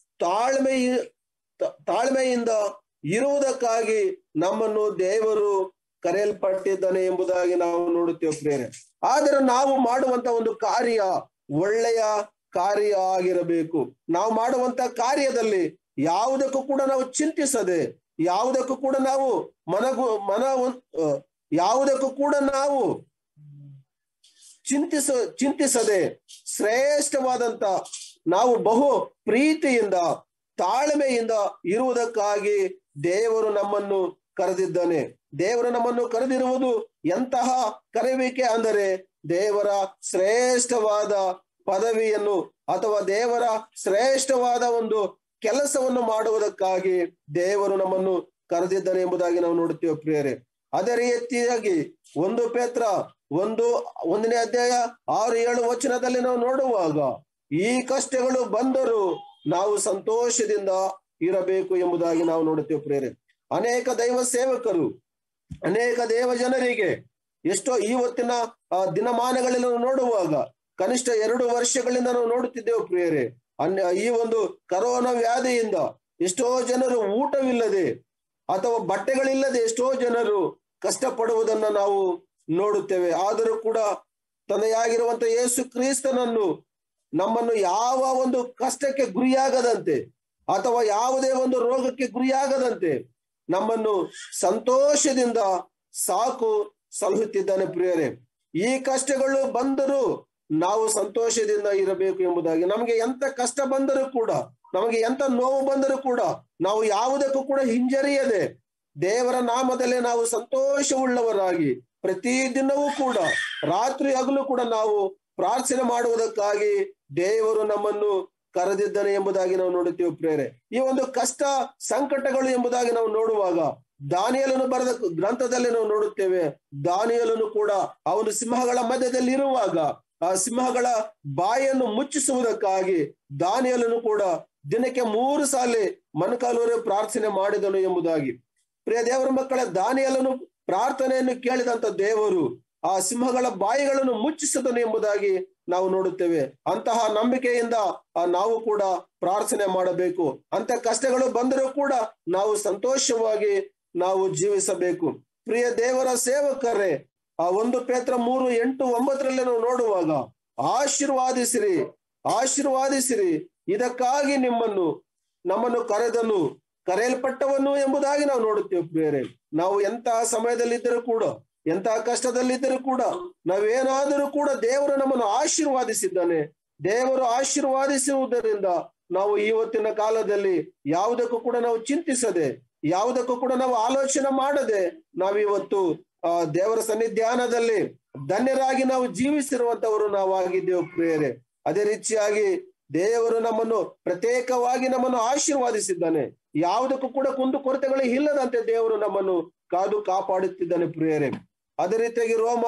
ತಾಳ್ಮೆಯಿಂದ ಇರುವುದಕ್ಕಾಗಿ ನಮ್ಮನ್ನು ದೇವರು ಕರೆಯಲ್ಪಟ್ಟಿದ್ದಾನೆ ಎಂಬುದಾಗಿ ನಾವು ನೋಡುತ್ತೇವೆ ಪ್ರಿಯರೇ. ಆದರೆ ನಾವು ಮಾಡುವಂತ ಒಂದು ಕಾರ್ಯ ಒಳ್ಳೆಯ ಕಾರ್ಯ ಆಗಿರಬೇಕು. ನಾವು ಮಾಡುವಂತ ಕಾರ್ಯದಲ್ಲಿ ಯಾವುದಕ್ಕೂ ಕೂಡ ನಾವು ಚಿಂತಿಸದೆ, ಯಾವುದಕ್ಕೂ ಕೂಡ ನಾವು ಯಾವುದಕ್ಕೂ ಕೂಡ ನಾವು ಚಿಂತಿಸದೆ ಶ್ರೇಷ್ಠವಾದಂತ ನಾವು ಬಹು ಪ್ರೀತಿಯಿಂದ ತಾಳ್ಮೆಯಿಂದ ಇರುವುದಕ್ಕಾಗಿ ದೇವರು ನಮ್ಮನ್ನು ಕರೆದಿದ್ದಾನೆ. ದೇವರು ನಮ್ಮನ್ನು ಕರೆದಿರುವುದು ಎಂತಹ ಕರೆಯುವಿಕೆ ಅಂದರೆ ದೇವರ ಶ್ರೇಷ್ಠವಾದ ಪದವಿಯನ್ನು ಅಥವಾ ದೇವರ ಶ್ರೇಷ್ಠವಾದ ಒಂದು ಕೆಲಸವನ್ನು ಮಾಡುವುದಕ್ಕಾಗಿ ದೇವರು ನಮ್ಮನ್ನು ಕರೆದಿದ್ದಾನೆ ಎಂಬುದಾಗಿ ನಾವು ನೋಡುತ್ತೇವೆ ಪ್ರಿಯರೇ. ಅದೇ ರೀತಿಯಾಗಿ 1 ಪೇತ್ರ 1ನೇ ಅಧ್ಯಾಯ 6-7 ವಚನದಲ್ಲಿ ನಾವು ನೋಡುವಾಗ ಈ ಕಷ್ಟಗಳು ಬಂದರೂ ನಾವು ಸಂತೋಷದಿಂದ ಇರಬೇಕು ಎಂಬುದಾಗಿ ನಾವು ನೋಡುತ್ತೇವೆ ಪ್ರಿಯರೇ. ಅನೇಕ ದೈವ ಸೇವಕರು, ಅನೇಕ ದೇವ ಜನರಿಗೆ ಎಷ್ಟೋ ಇವತ್ತಿನ ದಿನಮಾನಗಳಲ್ಲಿ ನಾವು ನೋಡುವಾಗ ಕನಿಷ್ಠ 2 ವರ್ಷಗಳಿಂದ ನಾವು ನೋಡುತ್ತಿದ್ದೇವೆ ಪ್ರಿಯರೇ. ಈ ಒಂದು ಕರೋನಾ ವ್ಯಾಧಿಯಿಂದ ಎಷ್ಟೋ ಜನರು ಊಟವಿಲ್ಲದೆ ಅಥವಾ ಬಟ್ಟೆಗಳಿಲ್ಲದೆ ಎಷ್ಟೋ ಜನರು ಕಷ್ಟಪಡುವುದನ್ನ ನಾವು ನೋಡುತ್ತೇವೆ. ಆದರೂ ಕೂಡ ತಂದೆಯಾಗಿರುವಂತ ಯೇಸು ಕ್ರಿಸ್ತನನ್ನು ನಮ್ಮನ್ನು ಯಾವ ಒಂದು ಕಷ್ಟಕ್ಕೆ ಗುರಿಯಾಗದಂತೆ ಅಥವಾ ಯಾವುದೇ ಒಂದು ರೋಗಕ್ಕೆ ಗುರಿಯಾಗದಂತೆ ನಮ್ಮನ್ನು ಸಂತೋಷದಿಂದ ಸಾಕು ಸಲಹುತ್ತಿದ್ದಾನೆ ಪ್ರಿಯರೇ. ಈ ಕಷ್ಟಗಳು ಬಂದರೂ ನಾವು ಸಂತೋಷದಿಂದ ಇರಬೇಕು ಎಂಬುದಾಗಿ. ನಮಗೆ ಎಂತ ಕಷ್ಟ ಬಂದರೂ ಕೂಡ, ನಮಗೆ ಎಂತ ನೋವು ಬಂದರೂ ಕೂಡ ನಾವು ಯಾವುದಕ್ಕೂ ಕೂಡ ಹಿಂಜರಿಯದೆ ದೇವರ ನಾಮದಲ್ಲೇ ನಾವು ಸಂತೋಷವುಳ್ಳವರಾಗಿ ಪ್ರತಿದಿನವೂ ಕೂಡ ರಾತ್ರಿ ಹಗಲು ಕೂಡ ನಾವು ಪ್ರಾರ್ಥನೆ ಮಾಡುವುದಕ್ಕಾಗಿ ದೇವರು ನಮ್ಮನ್ನು ಕರೆದಿದ್ದಾನೆ ಎಂಬುದಾಗಿ ನಾವು ನೋಡುತ್ತೇವೆ ಪ್ರೇರೆ. ಈ ಒಂದು ಕಷ್ಟ ಸಂಕಟಗಳು ಎಂಬುದಾಗಿ ನಾವು ನೋಡುವಾಗ ದಾನಿಯೇಲನು ಬರೆದ ಗ್ರಂಥದಲ್ಲಿ ನಾವು ನೋಡುತ್ತೇವೆ. ದಾನಿಯೇಲನು ಕೂಡ ಅವನು ಸಿಂಹಗಳ ಮಧ್ಯದಲ್ಲಿ ಇರುವಾಗ ಆ ಸಿಂಹಗಳ ಬಾಯನ್ನು ಮುಚ್ಚಿಸುವುದಕ್ಕಾಗಿ ದಾನಿಯೇಲನು ಕೂಡ ದಿನಕ್ಕೆ 3 ಸಾಲಿ ಮೊಣಕಾಲೂರಿ ಪ್ರಾರ್ಥನೆ ಮಾಡಿದನು ಎಂಬುದಾಗಿ. ಪ್ರಿಯ ದೇವರ ಮಕ್ಕಳ, ದಾನಿಯೇಲನು ಪ್ರಾರ್ಥನೆಯನ್ನು ಕೇಳಿದಂತ ದೇವರು ಆ ಸಿಂಹಗಳ ಬಾಯಿಗಳನ್ನು ಮುಚ್ಚಿಸಿದನು ಎಂಬುದಾಗಿ ನಾವು ನೋಡುತ್ತೇವೆ. ಅಂತಹ ನಂಬಿಕೆಯಿಂದ ನಾವು ಕೂಡ ಪ್ರಾರ್ಥನೆ ಮಾಡಬೇಕು. ಅಂತ ಕಷ್ಟಗಳು ಬಂದರೂ ಕೂಡ ನಾವು ಸಂತೋಷವಾಗಿ ನಾವು ಜೀವಿಸಬೇಕು. ಪ್ರಿಯ ದೇವರ ಸೇವಕರೇ, ಆ 1 ಪೇತ್ರ 3:8-9 ನಾವು ನೋಡುವಾಗ ಆಶೀರ್ವಾದಿಸಿರಿ, ಆಶೀರ್ವಾದಿಸಿರಿ, ಇದಕ್ಕಾಗಿ ನಮ್ಮನ್ನು ಕರೆದನು, ಕರೆಯಲ್ಪಟ್ಟವನು ಎಂಬುದಾಗಿ ನಾವು ನೋಡುತ್ತೇವೆ ಪ್ರಿಯರೇ. ನಾವು ಎಂತಹ ಸಮಯದಲ್ಲಿದ್ದರೂ ಕೂಡ, ಎಂತಹ ಕಷ್ಟದಲ್ಲಿದ್ದರೂ ಕೂಡ, ನಾವೇನಾದರೂ ಕೂಡ ದೇವರು ನಮ್ಮನ್ನು ಆಶೀರ್ವಾದಿಸಿದ್ದಾನೆ. ದೇವರು ಆಶೀರ್ವಾದಿಸುವುದರಿಂದ ನಾವು ಇವತ್ತಿನ ಕಾಲದಲ್ಲಿ ಯಾವುದಕ್ಕೂ ಕೂಡ ನಾವು ಚಿಂತಿಸದೆ, ಯಾವುದಕ್ಕೂ ಕೂಡ ನಾವು ಆಲೋಚನೆ ಮಾಡದೆ ನಾವಿವತ್ತು ದೇವರ ಸನ್ನಿಧಾನದಲ್ಲಿ ಧನ್ಯರಾಗಿ ನಾವು ಜೀವಿಸಿರುವಂತವರು ನಾವು ಆಗಿದ್ದೇವೆ ಪ್ರಿಯರೇ. ಅದೇ ರೀತಿಯಾಗಿ ದೇವರು ನಮ್ಮನ್ನು ಪ್ರತ್ಯೇಕವಾಗಿ ನಮ್ಮನ್ನು ಆಶೀರ್ವಾದಿಸಿದ್ದಾನೆ. ಯಾವುದಕ್ಕೂ ಕೂಡ ಕುಂದು ಕೊರತೆಗಳು ಇಲ್ಲದಂತೆ ದೇವರು ನಮ್ಮನ್ನು ಕಾದು ಕಾಪಾಡುತ್ತಿದ್ದಾನೆ ಪ್ರಿಯರೇ. ಅದೇ ರೀತಿಯಾಗಿ ರೋಮ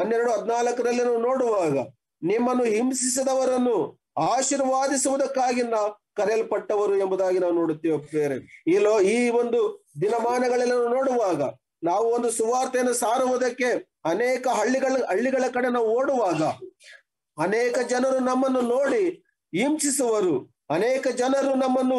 12:14 ನಾವು ನೋಡುವಾಗ ನಿಮ್ಮನ್ನು ಹಿಂಸಿಸಿದವರನ್ನು ಆಶೀರ್ವಾದಿಸುವುದಕ್ಕಾಗಿ ಕರೆಯಲ್ಪಟ್ಟವರು ಎಂಬುದಾಗಿ ನಾವು ನೋಡುತ್ತೇವೆ ಪ್ರಿಯರೇ. ಈ ಒಂದು ದಿನಮಾನಗಳಲ್ಲಿ ನಾವು ನೋಡುವಾಗ ನಾವು ಒಂದು ಸುವಾರ್ತೆಯನ್ನು ಸಾರುವುದಕ್ಕೆ ಅನೇಕ ಹಳ್ಳಿಗಳ ಕಡೆ ನಾವು ಓಡುವಾಗ ಅನೇಕ ಜನರು ನಮ್ಮನ್ನು ನೋಡಿ ಹಿಂಸಿಸುವರು, ಅನೇಕ ಜನರು ನಮ್ಮನ್ನು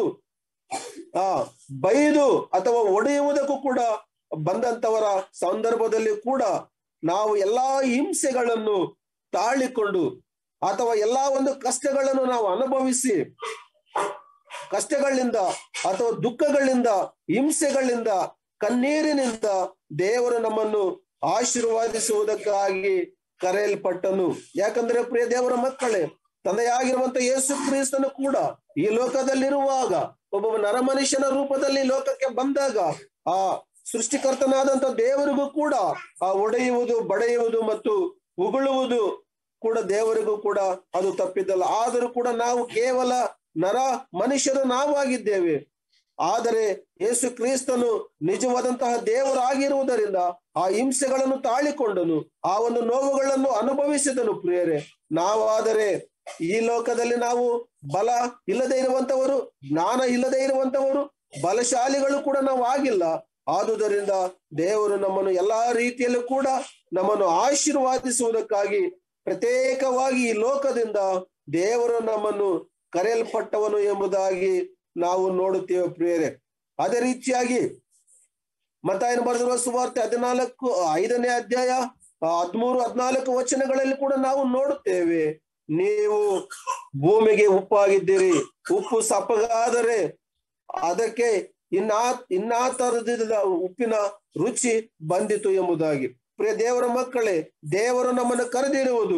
ಬೈದು ಅಥವಾ ಒಡೆಯುವುದಕ್ಕೂ ಕೂಡ ಬಂದಂತವರ ಸಂದರ್ಭದಲ್ಲಿ ಕೂಡ ನಾವು ಎಲ್ಲಾ ಹಿಂಸೆಗಳನ್ನು ತಾಳಿಕೊಂಡು ಅಥವಾ ಎಲ್ಲಾ ಒಂದು ಕಷ್ಟಗಳನ್ನು ನಾವು ಅನುಭವಿಸಿ, ಕಷ್ಟಗಳಿಂದ ಅಥವಾ ದುಃಖಗಳಿಂದ, ಹಿಂಸೆಗಳಿಂದ, ಕಣ್ಣೀರಿನಿಂದ ದೇವರು ನಮ್ಮನ್ನು ಆಶೀರ್ವಾದಿಸುವುದಕ್ಕಾಗಿ ಕರೆಯಲ್ಪಟ್ಟನು. ಯಾಕಂದ್ರೆ ಪ್ರಿಯ ದೇವರ ಮಕ್ಕಳೇ, ತಂದೆಯಾಗಿರುವಂತ ಯೇಸು ಕ್ರಿಸ್ತನು ಕೂಡ ಈ ಲೋಕದಲ್ಲಿರುವಾಗ ಒಬ್ಬ ನರಮನುಷ್ಯನ ರೂಪದಲ್ಲಿ ಲೋಕಕ್ಕೆ ಬಂದಾಗ ಆ ಸೃಷ್ಟಿಕರ್ತನಾದಂತ ದೇವರಿಗೂ ಕೂಡ ಆ ಒಡೆಯುವುದು, ಬಡೆಯುವುದು ಮತ್ತು ಉಗುಳುವುದು ಕೂಡ ದೇವರಿಗೂ ಕೂಡ ಅದು ತಪ್ಪಿದ್ದಲ್ಲ. ಆದರೂ ಕೂಡ ನಾವು ಕೇವಲ ಮನುಷ್ಯರು ನಾವು ಆಗಿದ್ದೇವೆ. ಆದರೆ ಯೇಸು ಕ್ರಿಸ್ತನು ನಿಜವಾದಂತಹ ದೇವರಾಗಿರುವುದರಿಂದ ಆ ಹಿಂಸೆಗಳನ್ನು ತಾಳಿಕೊಂಡನು, ಆ ಒಂದು ನೋವುಗಳನ್ನು ಅನುಭವಿಸಿದನು ಪ್ರಿಯರೇ. ನಾವಾದರೆ ಈ ಲೋಕದಲ್ಲಿ ನಾವು ಬಲ ಇಲ್ಲದೆ ಇರುವಂತವರು, ಜ್ಞಾನ ಇಲ್ಲದೆ ಇರುವಂತವರು, ಬಲಶಾಲಿಗಳು ಕೂಡ ನಾವು ಆಗಿಲ್ಲ. ಆದುದರಿಂದ ದೇವರು ನಮ್ಮನ್ನು ಎಲ್ಲಾ ರೀತಿಯಲ್ಲೂ ಕೂಡ ನಮ್ಮನ್ನು ಆಶೀರ್ವಾದಿಸುವುದಕ್ಕಾಗಿ ಪ್ರತ್ಯೇಕವಾಗಿ ಈ ಲೋಕದಿಂದ ದೇವರು ನಮ್ಮನ್ನು ಕರೆಯಲ್ಪಟ್ಟವನು ಎಂಬುದಾಗಿ ನಾವು ನೋಡುತ್ತೇವೆ ಪ್ರಿಯರೇ. ಅದೇ ರೀತಿಯಾಗಿ ಮತ್ತಾಯನು ಬರೆದಿರುವ ಸುವಾರ್ತೆ 5ನೇ ಅಧ್ಯಾಯ 13-14 ವಚನಗಳಲ್ಲಿ ಕೂಡ ನಾವು ನೋಡುತ್ತೇವೆ. ನೀವು ಭೂಮಿಗೆ ಉಪ್ಪಾಗಿದ್ದೀರಿ, ಉಪ್ಪು ಸಪ್ಪಗಾದರೆ ಅದಕ್ಕೆ ಇನ್ನಾ ತರದ ಉಪ್ಪಿನ ರುಚಿ ಬಂದಿತು ಎಂಬುದಾಗಿ. ಪ್ರಿಯ ದೇವರ ಮಕ್ಕಳೇ, ದೇವರು ನಮ್ಮನ್ನು ಕರೆದಿರುವುದು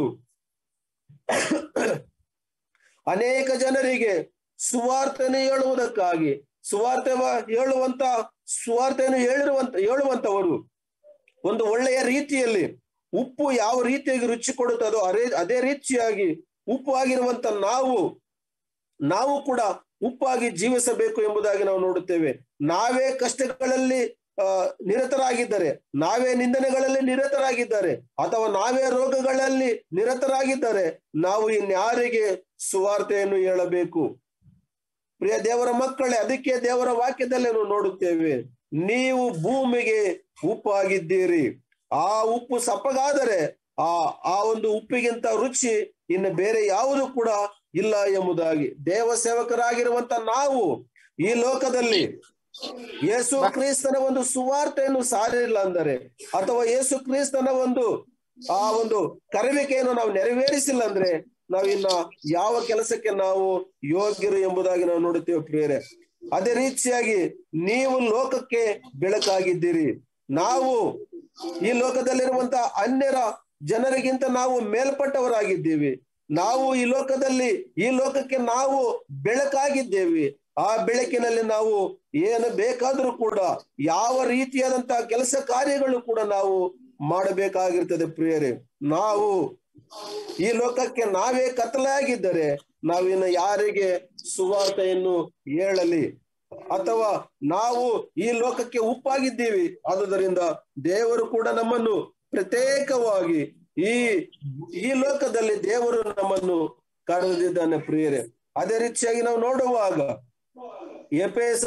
ಅನೇಕ ಜನರಿಗೆ ಸುವಾರ್ತೆಯನ್ನು ಹೇಳುವುದಕ್ಕಾಗಿ. ಸುವಾರ್ತೆಯನ್ನು ಹೇಳುವಂತವರು ಒಂದು ಒಳ್ಳೆಯ ರೀತಿಯಲ್ಲಿ, ಉಪ್ಪು ಯಾವ ರೀತಿಯಾಗಿ ರುಚಿ ಕೊಡುತ್ತದೋ ಅದೇ ರೀತಿಯಾಗಿ ಉಪ್ಪು ಆಗಿರುವಂತ ನಾವು ಕೂಡ ಉಪ್ಪಾಗಿ ಜೀವಿಸಬೇಕು ಎಂಬುದಾಗಿ ನಾವು ನೋಡುತ್ತೇವೆ. ನಾವೇ ಕಷ್ಟಗಳಲ್ಲಿ ನಿರತರಾಗಿದ್ದಾರೆ, ನಾವೇ ನಿಂದನೆಗಳಲ್ಲಿ ನಿರತರಾಗಿದ್ದಾರೆ, ಅಥವಾ ನಾವೇ ರೋಗಗಳಲ್ಲಿ ನಿರತರಾಗಿದ್ದಾರೆ, ನಾವು ಇನ್ಯಾರಿಗೆ ಸುವಾರ್ತೆಯನ್ನು ಹೇಳಬೇಕು? ಪ್ರಿಯ ದೇವರ ಮಕ್ಕಳೇ, ಅದಕ್ಕೆ ದೇವರ ವಾಕ್ಯದಲ್ಲಿ ನಾವು ನೋಡುತ್ತೇವೆ, ನೀವು ಭೂಮಿಗೆ ಉಪ್ಪಾಗಿದ್ದೀರಿ. ಆ ಉಪ್ಪು ಸಪ್ಪಗಾದರೆ ಆ ಒಂದು ಉಪ್ಪಿಗಿಂತ ರುಚಿ ಇನ್ನು ಬೇರೆ ಯಾವುದು ಕೂಡ ಇಲ್ಲ ಎಂಬುದಾಗಿ. ದೇವ ಸೇವಕರಾಗಿರುವಂತ ನಾವು ಈ ಲೋಕದಲ್ಲಿ ಯೇಸು ಕ್ರಿಸ್ತನ ಒಂದು ಸುವಾರ್ತೆಯನ್ನು ಸಾರಿಲ್ಲ ಅಂದರೆ, ಅಥವಾ ಯೇಸು ಕ್ರಿಸ್ತನ ಆ ಒಂದು ಕರೆವಿಕೆಯನ್ನು ನಾವು ನೆರವೇರಿಸಿಲ್ಲ ಅಂದ್ರೆ, ನಾವು ಇನ್ನ ಯಾವ ಕೆಲಸಕ್ಕೆ ನಾವು ಯೋಗ್ಯರು ಎಂಬುದಾಗಿ ನಾವು ನೋಡುತ್ತೇವೆ ಪ್ರಿಯರೇ. ಅದೇ ರೀತಿಯಾಗಿ ನೀವು ಲೋಕಕ್ಕೆ ಬೆಳಕಾಗಿದ್ದೀರಿ. ನಾವು ಈ ಲೋಕದಲ್ಲಿರುವಂತ ಅನ್ಯರ ಜನರಿಗಿಂತ ನಾವು ಮೇಲ್ಪಟ್ಟವರಾಗಿದ್ದೀವಿ. ನಾವು ಈ ಲೋಕಕ್ಕೆ ನಾವು ಬೆಳಕಾಗಿದ್ದೇವೆ. ಆ ಬೆಳಕಿನಲ್ಲಿ ನಾವು ಏನು ಬೇಕಾದರೂ ಕೂಡ, ಯಾವ ರೀತಿಯಾದಂತಹ ಕೆಲಸ ಕಾರ್ಯಗಳು ಕೂಡ ನಾವು ಮಾಡಬೇಕಾಗಿರ್ತದೆ ಪ್ರಿಯರೇ. ನಾವು ಈ ಲೋಕಕ್ಕೆ ನಾವೇ ಕತ್ತಲಾಗಿದ್ದರೆ ನಾವಿನ್ನು ಯಾರಿಗೆ ಸುವಾರ್ತೆಯನ್ನು ಹೇಳಲಿ? ಅಥವಾ ನಾವು ಈ ಲೋಕಕ್ಕೆ ಉಪ್ಪಾಗಿದ್ದೀವಿ, ಆದುದರಿಂದ ದೇವರು ಕೂಡ ನಮ್ಮನ್ನು ಪ್ರತ್ಯೇಕವಾಗಿ ಈ ಲೋಕದಲ್ಲಿ ದೇವರು ನಮ್ಮನ್ನು ಕರೆದಿದ್ದಾನೆ ಪ್ರಿಯರೇ. ಅದೇ ರೀತಿಯಾಗಿ ನಾವು ನೋಡುವಾಗ ಎಫೆಸ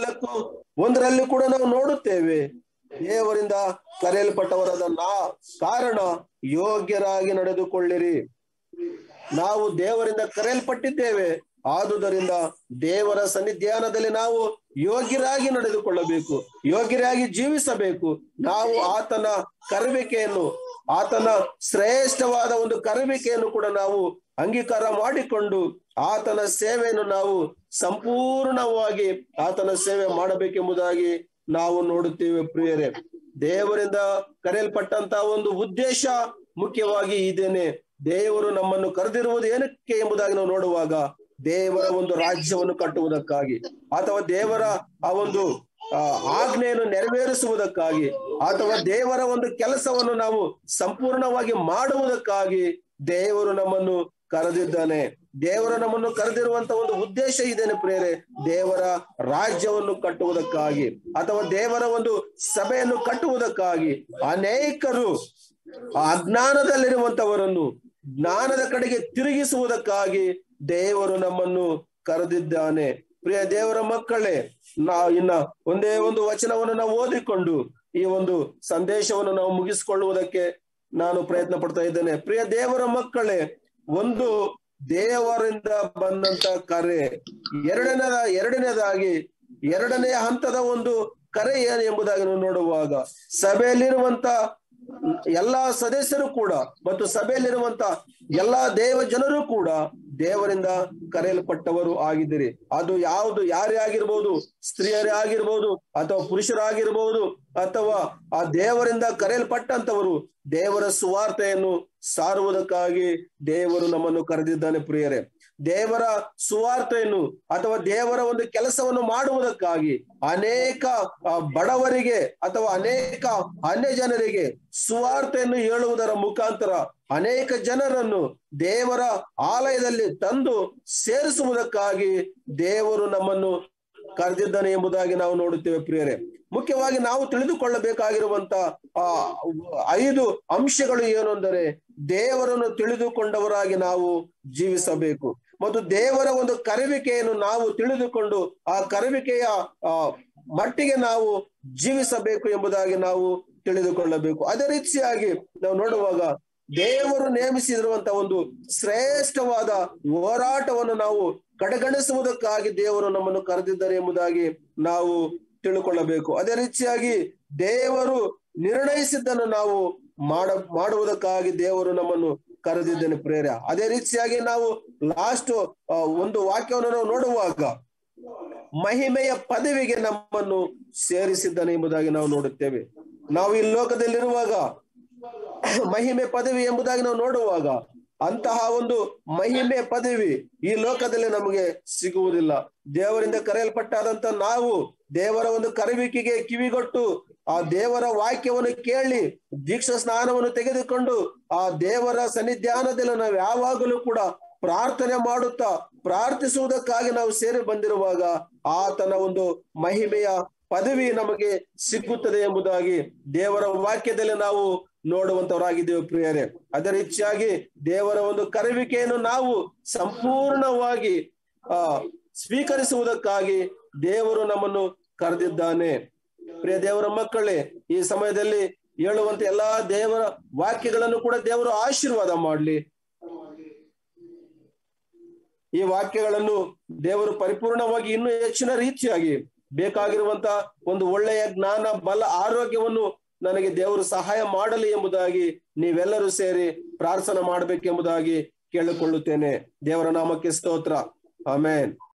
4:1 ಕೂಡ ನಾವು ನೋಡುತ್ತೇವೆ, ದೇವರಿಂದ ಕರೆಯಲ್ಪಟ್ಟವರಾದ ಕಾರಣ ಯೋಗ್ಯರಾಗಿ ನಡೆದುಕೊಳ್ಳಿರಿ. ನಾವು ದೇವರಿಂದ ಕರೆಯಲ್ಪಟ್ಟಿದ್ದೇವೆ, ಆದುದರಿಂದ ದೇವರ ಸನ್ನಿಧಾನದಲ್ಲಿ ನಾವು ಯೋಗ್ಯರಾಗಿ ನಡೆದುಕೊಳ್ಳಬೇಕು, ಯೋಗ್ಯರಾಗಿ ಜೀವಿಸಬೇಕು. ನಾವು ಆತನ ಕರೆವಿಕೆಯನ್ನು, ಆತನ ಶ್ರೇಷ್ಠವಾದ ಒಂದು ಕರೆವಿಕೆಯನ್ನು ಕೂಡ ನಾವು ಅಂಗೀಕಾರ ಮಾಡಿಕೊಂಡು ಆತನ ಸೇವೆಯನ್ನು ನಾವು ಸಂಪೂರ್ಣವಾಗಿ ಆತನ ಸೇವೆ ಮಾಡಬೇಕೆಂಬುದಾಗಿ ನಾವು ನೋಡುತ್ತೇವೆ ಪ್ರಿಯರೇ. ದೇವರಿಂದ ಕರೆಯಲ್ಪಟ್ಟಂತಹ ಒಂದು ಉದ್ದೇಶ ಮುಖ್ಯವಾಗಿ ಇದೇನೆ. ದೇವರು ನಮ್ಮನ್ನು ಕರೆದಿರುವುದು ಏನಕ್ಕೆ ಎಂಬುದಾಗಿ ನಾವು ನೋಡುವಾಗ, ದೇವರ ಒಂದು ರಾಜ್ಯವನ್ನು ಕಟ್ಟುವುದಕ್ಕಾಗಿ, ಅಥವಾ ದೇವರ ಆ ಒಂದು ಆಜ್ಞೆಯನ್ನು ನೆರವೇರಿಸುವುದಕ್ಕಾಗಿ, ಅಥವಾ ದೇವರ ಒಂದು ಕೆಲಸವನ್ನು ನಾವು ಸಂಪೂರ್ಣವಾಗಿ ಮಾಡುವುದಕ್ಕಾಗಿ ದೇವರು ನಮ್ಮನ್ನು ಕರೆದಿದ್ದಾನೆ. ದೇವರು ನಮ್ಮನ್ನು ಕರೆದಿರುವಂತ ಒಂದು ಉದ್ದೇಶ ಇದೇನೆ ಪ್ರಿಯರೇ, ದೇವರ ರಾಜ್ಯವನ್ನು ಕಟ್ಟುವುದಕ್ಕಾಗಿ, ಅಥವಾ ದೇವರ ಒಂದು ಸಭೆಯನ್ನು ಕಟ್ಟುವುದಕ್ಕಾಗಿ. ಅನೇಕರು ಅಜ್ಞಾನದಲ್ಲಿರುವಂತವರನ್ನು ಜ್ಞಾನದ ಕಡೆಗೆ ತಿರುಗಿಸುವುದಕ್ಕಾಗಿ ದೇವರು ನಮ್ಮನ್ನು ಕರೆದಿದ್ದಾನೆ. ಪ್ರಿಯ ದೇವರ ಮಕ್ಕಳೇ, ಇನ್ನ ಒಂದೇ ಒಂದು ವಚನವನ್ನು ನಾವು ಓದಿಕೊಂಡು ಈ ಒಂದು ಸಂದೇಶವನ್ನು ನಾವು ಮುಗಿಸಿಕೊಳ್ಳುವುದಕ್ಕೆ ನಾನು ಪ್ರಯತ್ನ ಪಡ್ತಾ ಇದ್ದೇನೆ. ಪ್ರಿಯ ದೇವರ ಮಕ್ಕಳೇ, ಒಂದು ದೇವರಿಂದ ಬಂದಂತ ಕರೆ, ಎರಡನೇದಾಗಿ ಎರಡನೆಯ ಹಂತದ ಒಂದು ಕರೆ ಏನು ಎಂಬುದಾಗಿ ನಾವು ನೋಡುವಾಗ, ಸಭೆಯಲ್ಲಿರುವಂತ ಎಲ್ಲಾ ಸದಸ್ಯರು ಕೂಡ ಮತ್ತು ಸಭೆಯಲ್ಲಿರುವಂತ ಎಲ್ಲಾ ದೇವ ಜನರು ಕೂಡ ದೇವರಿಂದ ಕರೆಯಲ್ಪಟ್ಟವರು ಆಗಿದ್ದೀರಿ. ಅದು ಯಾರೇ ಆಗಿರ್ಬೋದು, ಸ್ತ್ರೀಯರೇ ಆಗಿರ್ಬೋದು, ಅಥವಾ ಪುರುಷರಾಗಿರ್ಬೋದು, ಅಥವಾ ಆ ದೇವರಿಂದ ಕರೆಯಲ್ಪಟ್ಟಂತವರು ದೇವರ ಸುವಾರ್ತೆಯನ್ನು ಸಾರುವುದಕ್ಕಾಗಿ ದೇವರು ನಮ್ಮನ್ನು ಕರೆದಿದ್ದಾನೆ ಪ್ರಿಯರೇ. ದೇವರ ಸುವಾರ್ತೆಯನ್ನು ಅಥವಾ ದೇವರ ಒಂದು ಕೆಲಸವನ್ನು ಮಾಡುವುದಕ್ಕಾಗಿ ಅನೇಕ ಬಡವರಿಗೆ ಅಥವಾ ಅನೇಕ ಅನ್ಯ ಜನರಿಗೆ ಸುವಾರ್ತೆಯನ್ನು ಹೇಳುವುದರ ಮುಖಾಂತರ ಅನೇಕ ಜನರನ್ನು ದೇವರ ಆಲಯದಲ್ಲಿ ತಂದು ಸೇರಿಸುವುದಕ್ಕಾಗಿ ದೇವರು ನಮ್ಮನ್ನು ಕರೆದಿದ್ದಾನೆ ಎಂಬುದಾಗಿ ನಾವು ನೋಡುತ್ತೇವೆ ಪ್ರಿಯರೇ. ಮುಖ್ಯವಾಗಿ ನಾವು ತಿಳಿದುಕೊಳ್ಳಬೇಕಾಗಿರುವಂತ 5 ಅಂಶಗಳು ಏನು ಅಂದರೆ, ದೇವರನ್ನು ತಿಳಿದುಕೊಂಡವರಾಗಿ ನಾವು ಜೀವಿಸಬೇಕು, ಮತ್ತು ದೇವರ ಒಂದು ಕರೆವಿಕೆಯನ್ನು ನಾವು ತಿಳಿದುಕೊಂಡು ಆ ಕರೆವಿಕೆಯ ಮಟ್ಟಿಗೆ ನಾವು ಜೀವಿಸಬೇಕು ಎಂಬುದಾಗಿ ನಾವು ತಿಳಿದುಕೊಳ್ಳಬೇಕು. ಅದೇ ರೀತಿಯಾಗಿ ನಾವು ನೋಡುವಾಗ ದೇವರು ನೇಮಿಸಿರುವಂತ ಒಂದು ಶ್ರೇಷ್ಠವಾದ ಹೋರಾಟವನ್ನು ನಾವು ಕಡೆಗಣಿಸುವುದಕ್ಕಾಗಿ ದೇವರು ನಮ್ಮನ್ನು ಕರೆದಿದ್ದಾರೆ ಎಂಬುದಾಗಿ ನಾವು ತಿಳ್ಕೊಳ್ಳಬೇಕು. ಅದೇ ರೀತಿಯಾಗಿ ದೇವರು ನಿರ್ಣಯಿಸಿದ್ದನ್ನು ನಾವು ಮಾಡುವುದಕ್ಕಾಗಿ ದೇವರು ನಮ್ಮನ್ನು ಕರೆದಿದ್ದೇನೆ ಪ್ರೇರ. ಅದೇ ರೀತಿಯಾಗಿ ನಾವು ಲಾಸ್ಟ್ ಒಂದು ವಾಕ್ಯವನ್ನು ನಾವು ನೋಡುವಾಗ, ಮಹಿಮೆಯ ಪದವಿಗೆ ನಮ್ಮನ್ನು ಸೇರಿಸಿದ್ದಾನೆ ಎಂಬುದಾಗಿ ನಾವು ನೋಡುತ್ತೇವೆ. ನಾವು ಈ ಲೋಕದಲ್ಲಿರುವಾಗ ಮಹಿಮೆ ಪದವಿ ಎಂಬುದಾಗಿ ನಾವು ನೋಡುವಾಗ ಅಂತಹ ಒಂದು ಮಹಿಮೆ ಪದವಿ ಈ ಲೋಕದಲ್ಲಿ ನಮಗೆ ಸಿಗುವುದಿಲ್ಲ. ದೇವರಿಂದ ಕರೆಯಲ್ಪಟ್ಟಾದಂತ ನಾವು ದೇವರ ಒಂದು ಕರೆಯುವಿಕೆಗೆ ಕಿವಿಗೊಟ್ಟು ಆ ದೇವರ ವಾಕ್ಯವನ್ನು ಕೇಳಿ ದೀಕ್ಷಾ ಸ್ನಾನವನ್ನು ತೆಗೆದುಕೊಂಡು ಆ ದೇವರ ಸನ್ನಿಧಾನದಲ್ಲಿ ನಾವು ಯಾವಾಗಲೂ ಕೂಡ ಪ್ರಾರ್ಥನೆ ಮಾಡುತ್ತಾ ಪ್ರಾರ್ಥಿಸುವುದಕ್ಕಾಗಿ ನಾವು ಸೇರಿ ಬಂದಿರುವಾಗ ಆತನ ಒಂದು ಮಹಿಮೆಯ ಪದವಿ ನಮಗೆ ಸಿಗುತ್ತದೆ ಎಂಬುದಾಗಿ ದೇವರ ವಾಕ್ಯದಲ್ಲಿ ನಾವು ನೋಡುವಂತವರಾಗಿದ್ದೇವೆ ಪ್ರಿಯರೇ. ಅದೇ ರೀತಿಯಾಗಿ ದೇವರ ಒಂದು ಕರೆಯುವಿಕೆಯನ್ನು ನಾವು ಸಂಪೂರ್ಣವಾಗಿ ಸ್ವೀಕರಿಸುವುದಕ್ಕಾಗಿ ದೇವರು ನಮ್ಮನ್ನು ಕರೆದಿದ್ದಾನೆ. ಪ್ರಿಯ ದೇವರ ಮಕ್ಕಳೇ, ಈ ಸಮಯದಲ್ಲಿ ಹೇಳುವಂತ ಎಲ್ಲಾ ದೇವರ ವಾಕ್ಯಗಳನ್ನು ಕೂಡ ದೇವರು ಆಶೀರ್ವಾದ ಮಾಡಲಿ. ಈ ವಾಕ್ಯಗಳನ್ನು ದೇವರು ಪರಿಪೂರ್ಣವಾಗಿ ಇನ್ನೂ ಹೆಚ್ಚಿನ ರೀತಿಯಾಗಿ ಬೇಕಾಗಿರುವಂತ ಒಂದು ಒಳ್ಳೆಯ ಜ್ಞಾನ, ಬಲ, ಆರೋಗ್ಯವನ್ನು ನನಗೆ ದೇವರು ಸಹಾಯ ಮಾಡಲಿ ಎಂಬುದಾಗಿ ನೀವೆಲ್ಲರೂ ಸೇರಿ ಪ್ರಾರ್ಥನೆ ಮಾಡಬೇಕೆಂಬುದಾಗಿ ಕೇಳಿಕೊಳ್ಳುತ್ತೇನೆ. ದೇವರ ನಾಮಕ್ಕೆ ಸ್ತೋತ್ರ. ಆಮೆನ್.